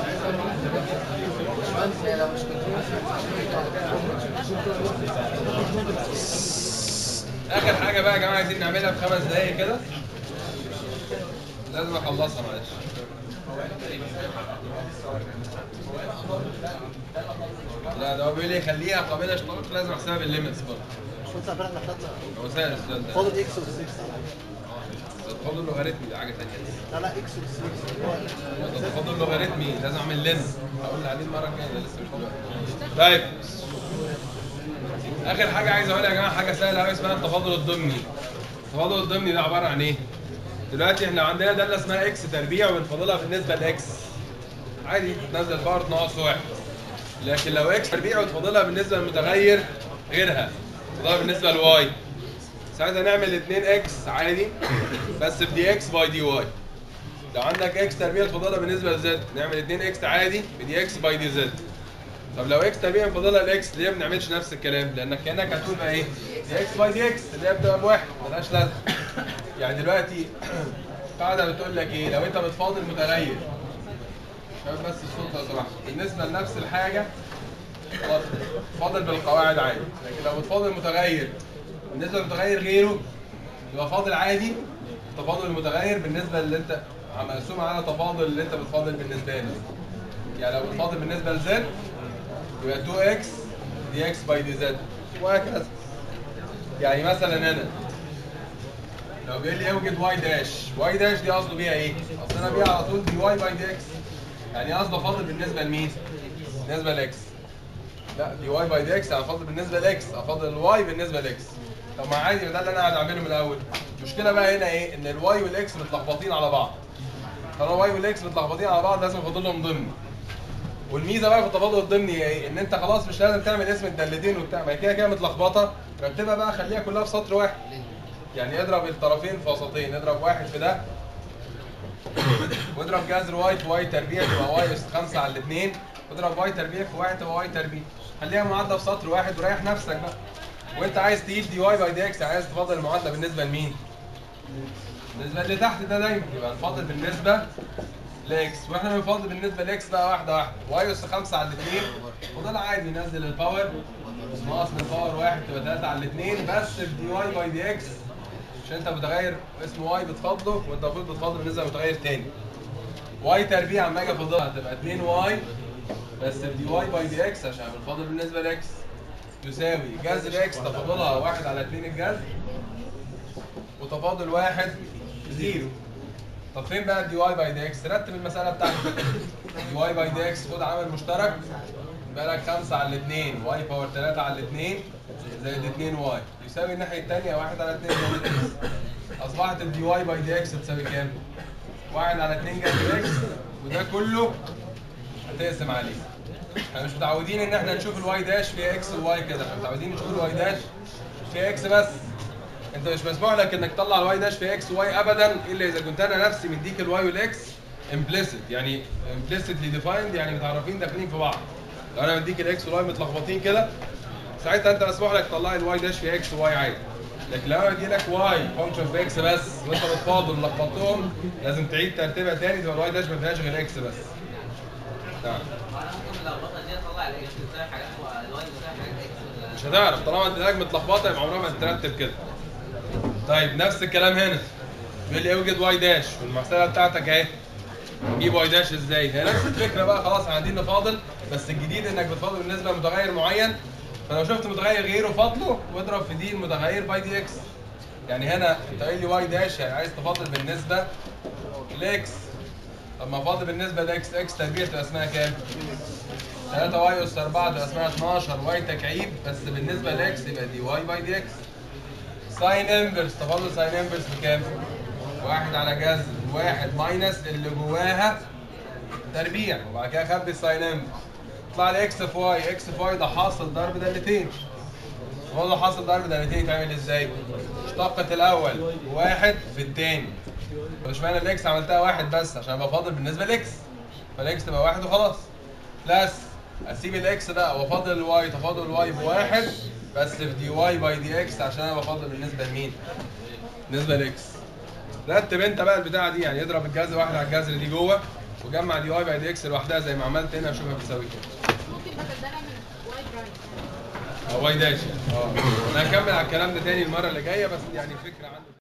Speaker 1: اخر حاجه بقى يا جماعه عايزين نعملها في خمس دقايق كده لازم اخلصها معلش. لا ده هو بيقول لي خليها قابله للاشتراك لازم احسبها بالليمتس برضه.
Speaker 2: شو تعبير احنا خدنا
Speaker 1: هو سهل السؤال ده.
Speaker 2: فاضل اكس وستة.
Speaker 1: تفاضل لوغاريتمي ده حاجه ثانيه.
Speaker 2: لا لا اكس وستة.
Speaker 1: تفاضل لوغاريتمي لازم اعمل لينس هقول عليه المره الجايه ده لسه مش دلوقتي. طيب اخر حاجه عايز اقولها يا جماعه حاجه سهله قوي اسمها التفاضل الضمني. التفاضل الضمني ده عباره عن ايه؟ دلوقتي احنا عندنا داله اسمها اكس تربيع وبنفاضلها بالنسبه لاكس عادي تنزل باور ناقص واحد. لكن لو اكس تربيع وتفاضلها بالنسبه للمتغير غيرها تفاضلها بالنسبه لواي ساعتها نعمل اتنين اكس عادي بس بدي اكس باي دي واي. لو عندك اكس تربيع تفاضلها بالنسبه لزد نعمل اتنين اكس عادي بدي اكس باي دي زد. طب لو اكس تربيع مفاضلها لاكس ليه ما بنعملش نفس الكلام؟ لانك كانك هتقول بقى ايه؟ دي اكس باي دي اكس اللي هي بتبقى بواحد ملهاش لازمه. يعني دلوقتي قاعده بتقول لك ايه؟ لو انت بتفاضل متغير شباب بس الصوت لو سمحت بالنسبه لنفس الحاجه خلاص فاضل بالقواعد عادي. لكن لو بتفاضل متغير بالنسبه لمتغير غيره يبقى فاضل عادي. تفاضل المتغير بالنسبه اللي انت مقسوم على تفاضل اللي انت بتفاضل بالنسبه له. يعني لو بتفاضل بالنسبه لزد يبقى اتنين اكس دي اكس باي دي زد وهكذا. يعني مثلا انا لو بيقول لي اوجد واي داش واي داش دي قصده بيها ايه؟ اصل انا بيها على طول دي واي باي دي اكس يعني قصده فاضل بالنسبه لمين؟ بالنسبه لاكس. لا دي واي باي دي اكس انا فاضل بالنسبه لاكس افاضل الواي بالنسبه لاكس. طب ما عادي ده اللي انا قاعد اعمله من الاول. المشكله بقى هنا ايه؟ ان الواي والاكس متلخبطين على بعض. طالما الواي والاكس متلخبطين على بعض لازم افاضل لهم ضمني. والميزه بقى في التفاضل الضمني ايه؟ ان انت خلاص مش لازم تعمل اسم الدالتين وبتاع ما هي كده كده متلخبطه رتبها بقى خليها كلها في سطر واحد. يعني اضرب الطرفين في وسطين اضرب واحد في ده واضرب جذر واي في واي تربيع تبقى واي اس خمسة على الاثنين واضرب واي تربيع في واحد تبقى واي تربيع. خليها معادله في سطر واحد وريح نفسك بقى. وانت عايز تجيب دي واي باي دي اكس عايز تفاضل المعادله بالنسبه لمين؟ بالنسبه اللي تحت ده دايما يبقى نفاضل بالنسبه لاكس واحنا بنفاضل بالنسبه لاكس بقى واحده واحده واي اس خمسة على الاثنين وده عادي ننزل الباور ناقص من باور واحد تبقى ثلاثة على الاثنين بس بدي واي باي دي اكس عشان انت متغير اسمه واي بتفاضله وانت المفروض بتفاضل بالنسبه لمتغير تاني. واي تربيع عما اجي افاضلها تبقى اتنين واي بس بدي واي باي دي اكس عشان بنفاضل بالنسبه لاكس يساوي جذر اكس تفاضلها واحد على اتنين الجذر وتفاضل واحد زيرو. طب فين بقى الدي واي باي دي اكس؟ رتب المساله بتاعتك. دي واي باي دي اكس خد عامل مشترك يبقى لك خمسة على الاثنين واي باور ثلاثة على الاثنين زائد اتنين واي يساوي الناحيه الثانيه واحد على اتنين زائد اكس. اصبحت الدي واي باي دي اكس تساوي كام؟ واحد على اتنين جذر اكس وده كله هتقسم عليه. احنا مش متعودين ان احنا نشوف الواي داش فيها اكس وواي كده، احنا متعودين نشوف الواي داش فيها اكس بس. انت مش مسموح لك انك تطلع الواي داش في اكس وواي ابدا الا اذا كنت انا نفسي مديك الواي والاكس امبليسيت يعني امبليسيتلي ديفايند يعني متعرفين داخلين في بعض. لو انا مديك الاكس والواي متلخبطين كده ساعتها انت مسموح لك تطلع الواي داش في اكس وواي عادي. لكن لو انا بدي لك واي فانكشن في اكس بس وانت بتفاضل لخبطتهم لازم تعيد ترتيبها تاني تبقى الواي داش ما فيهاش غير اكس بس. تمام. مش هتعرف طالما انت دماغك متلخبطه يبقى عمرها ما هتترتب كده. طيب نفس الكلام هنا بيقول لي اوجد واي داش والمساله بتاعتك اهي نجيب واي داش ازاي؟ هي نفس الفكره بقى خلاص احنا قاعدين نفاضل بس الجديد انك بتفاضل بالنسبه لمتغير معين فلو شفت متغير غيره فاضله واضرب في دي المتغير باي دي اكس. يعني هنا انت قايل لي واي داش يعني عايز تفاضل بالنسبه لاكس. طب ما فاضل بالنسبه لاكس اكس تربيع تبقى اسمها كام؟ ثلاثة واي اس أربعة تبقى اسمها اتناشر واي تكعيب بس بالنسبه لاكس يبقى دي واي باي دي اكس. ساين انفرس تفاضل ساين انفرس بكام؟ واحد على جذر واحد ماينس اللي جواها تربيع وبعد كده اخبي الساين انفرس يطلع لي اكس في واي. اكس في واي ده حاصل ضرب دالتين برضه حاصل ضرب دالتين يتعمل ازاي؟ اشتقت الاول واحد في الثاني. مش معنى الاكس عملتها واحد بس عشان ابقى فاضل بالنسبه لاكس، فالاكس تبقى واحد وخلاص. بلس اسيب الاكس ده وافاضل الواي، تفاضل الواي بواحد بس في دي واي باي دي اكس عشان انا بفاضل بالنسبه لمين؟ بالنسبه لاكس. رتب انت بقى البتاعه دي، يعني اضرب الجذر واحد على الجذر دي جوه وجمع دي واي باي دي اكس لوحدها زي ما عملت هنا وشوفها بتساوي كده.
Speaker 7: ممكن بدل ده نعمل واي برايم
Speaker 1: اه واي داش يعني. اه انا هكمل على الكلام ده تاني المره اللي جايه، بس يعني فكره عنه.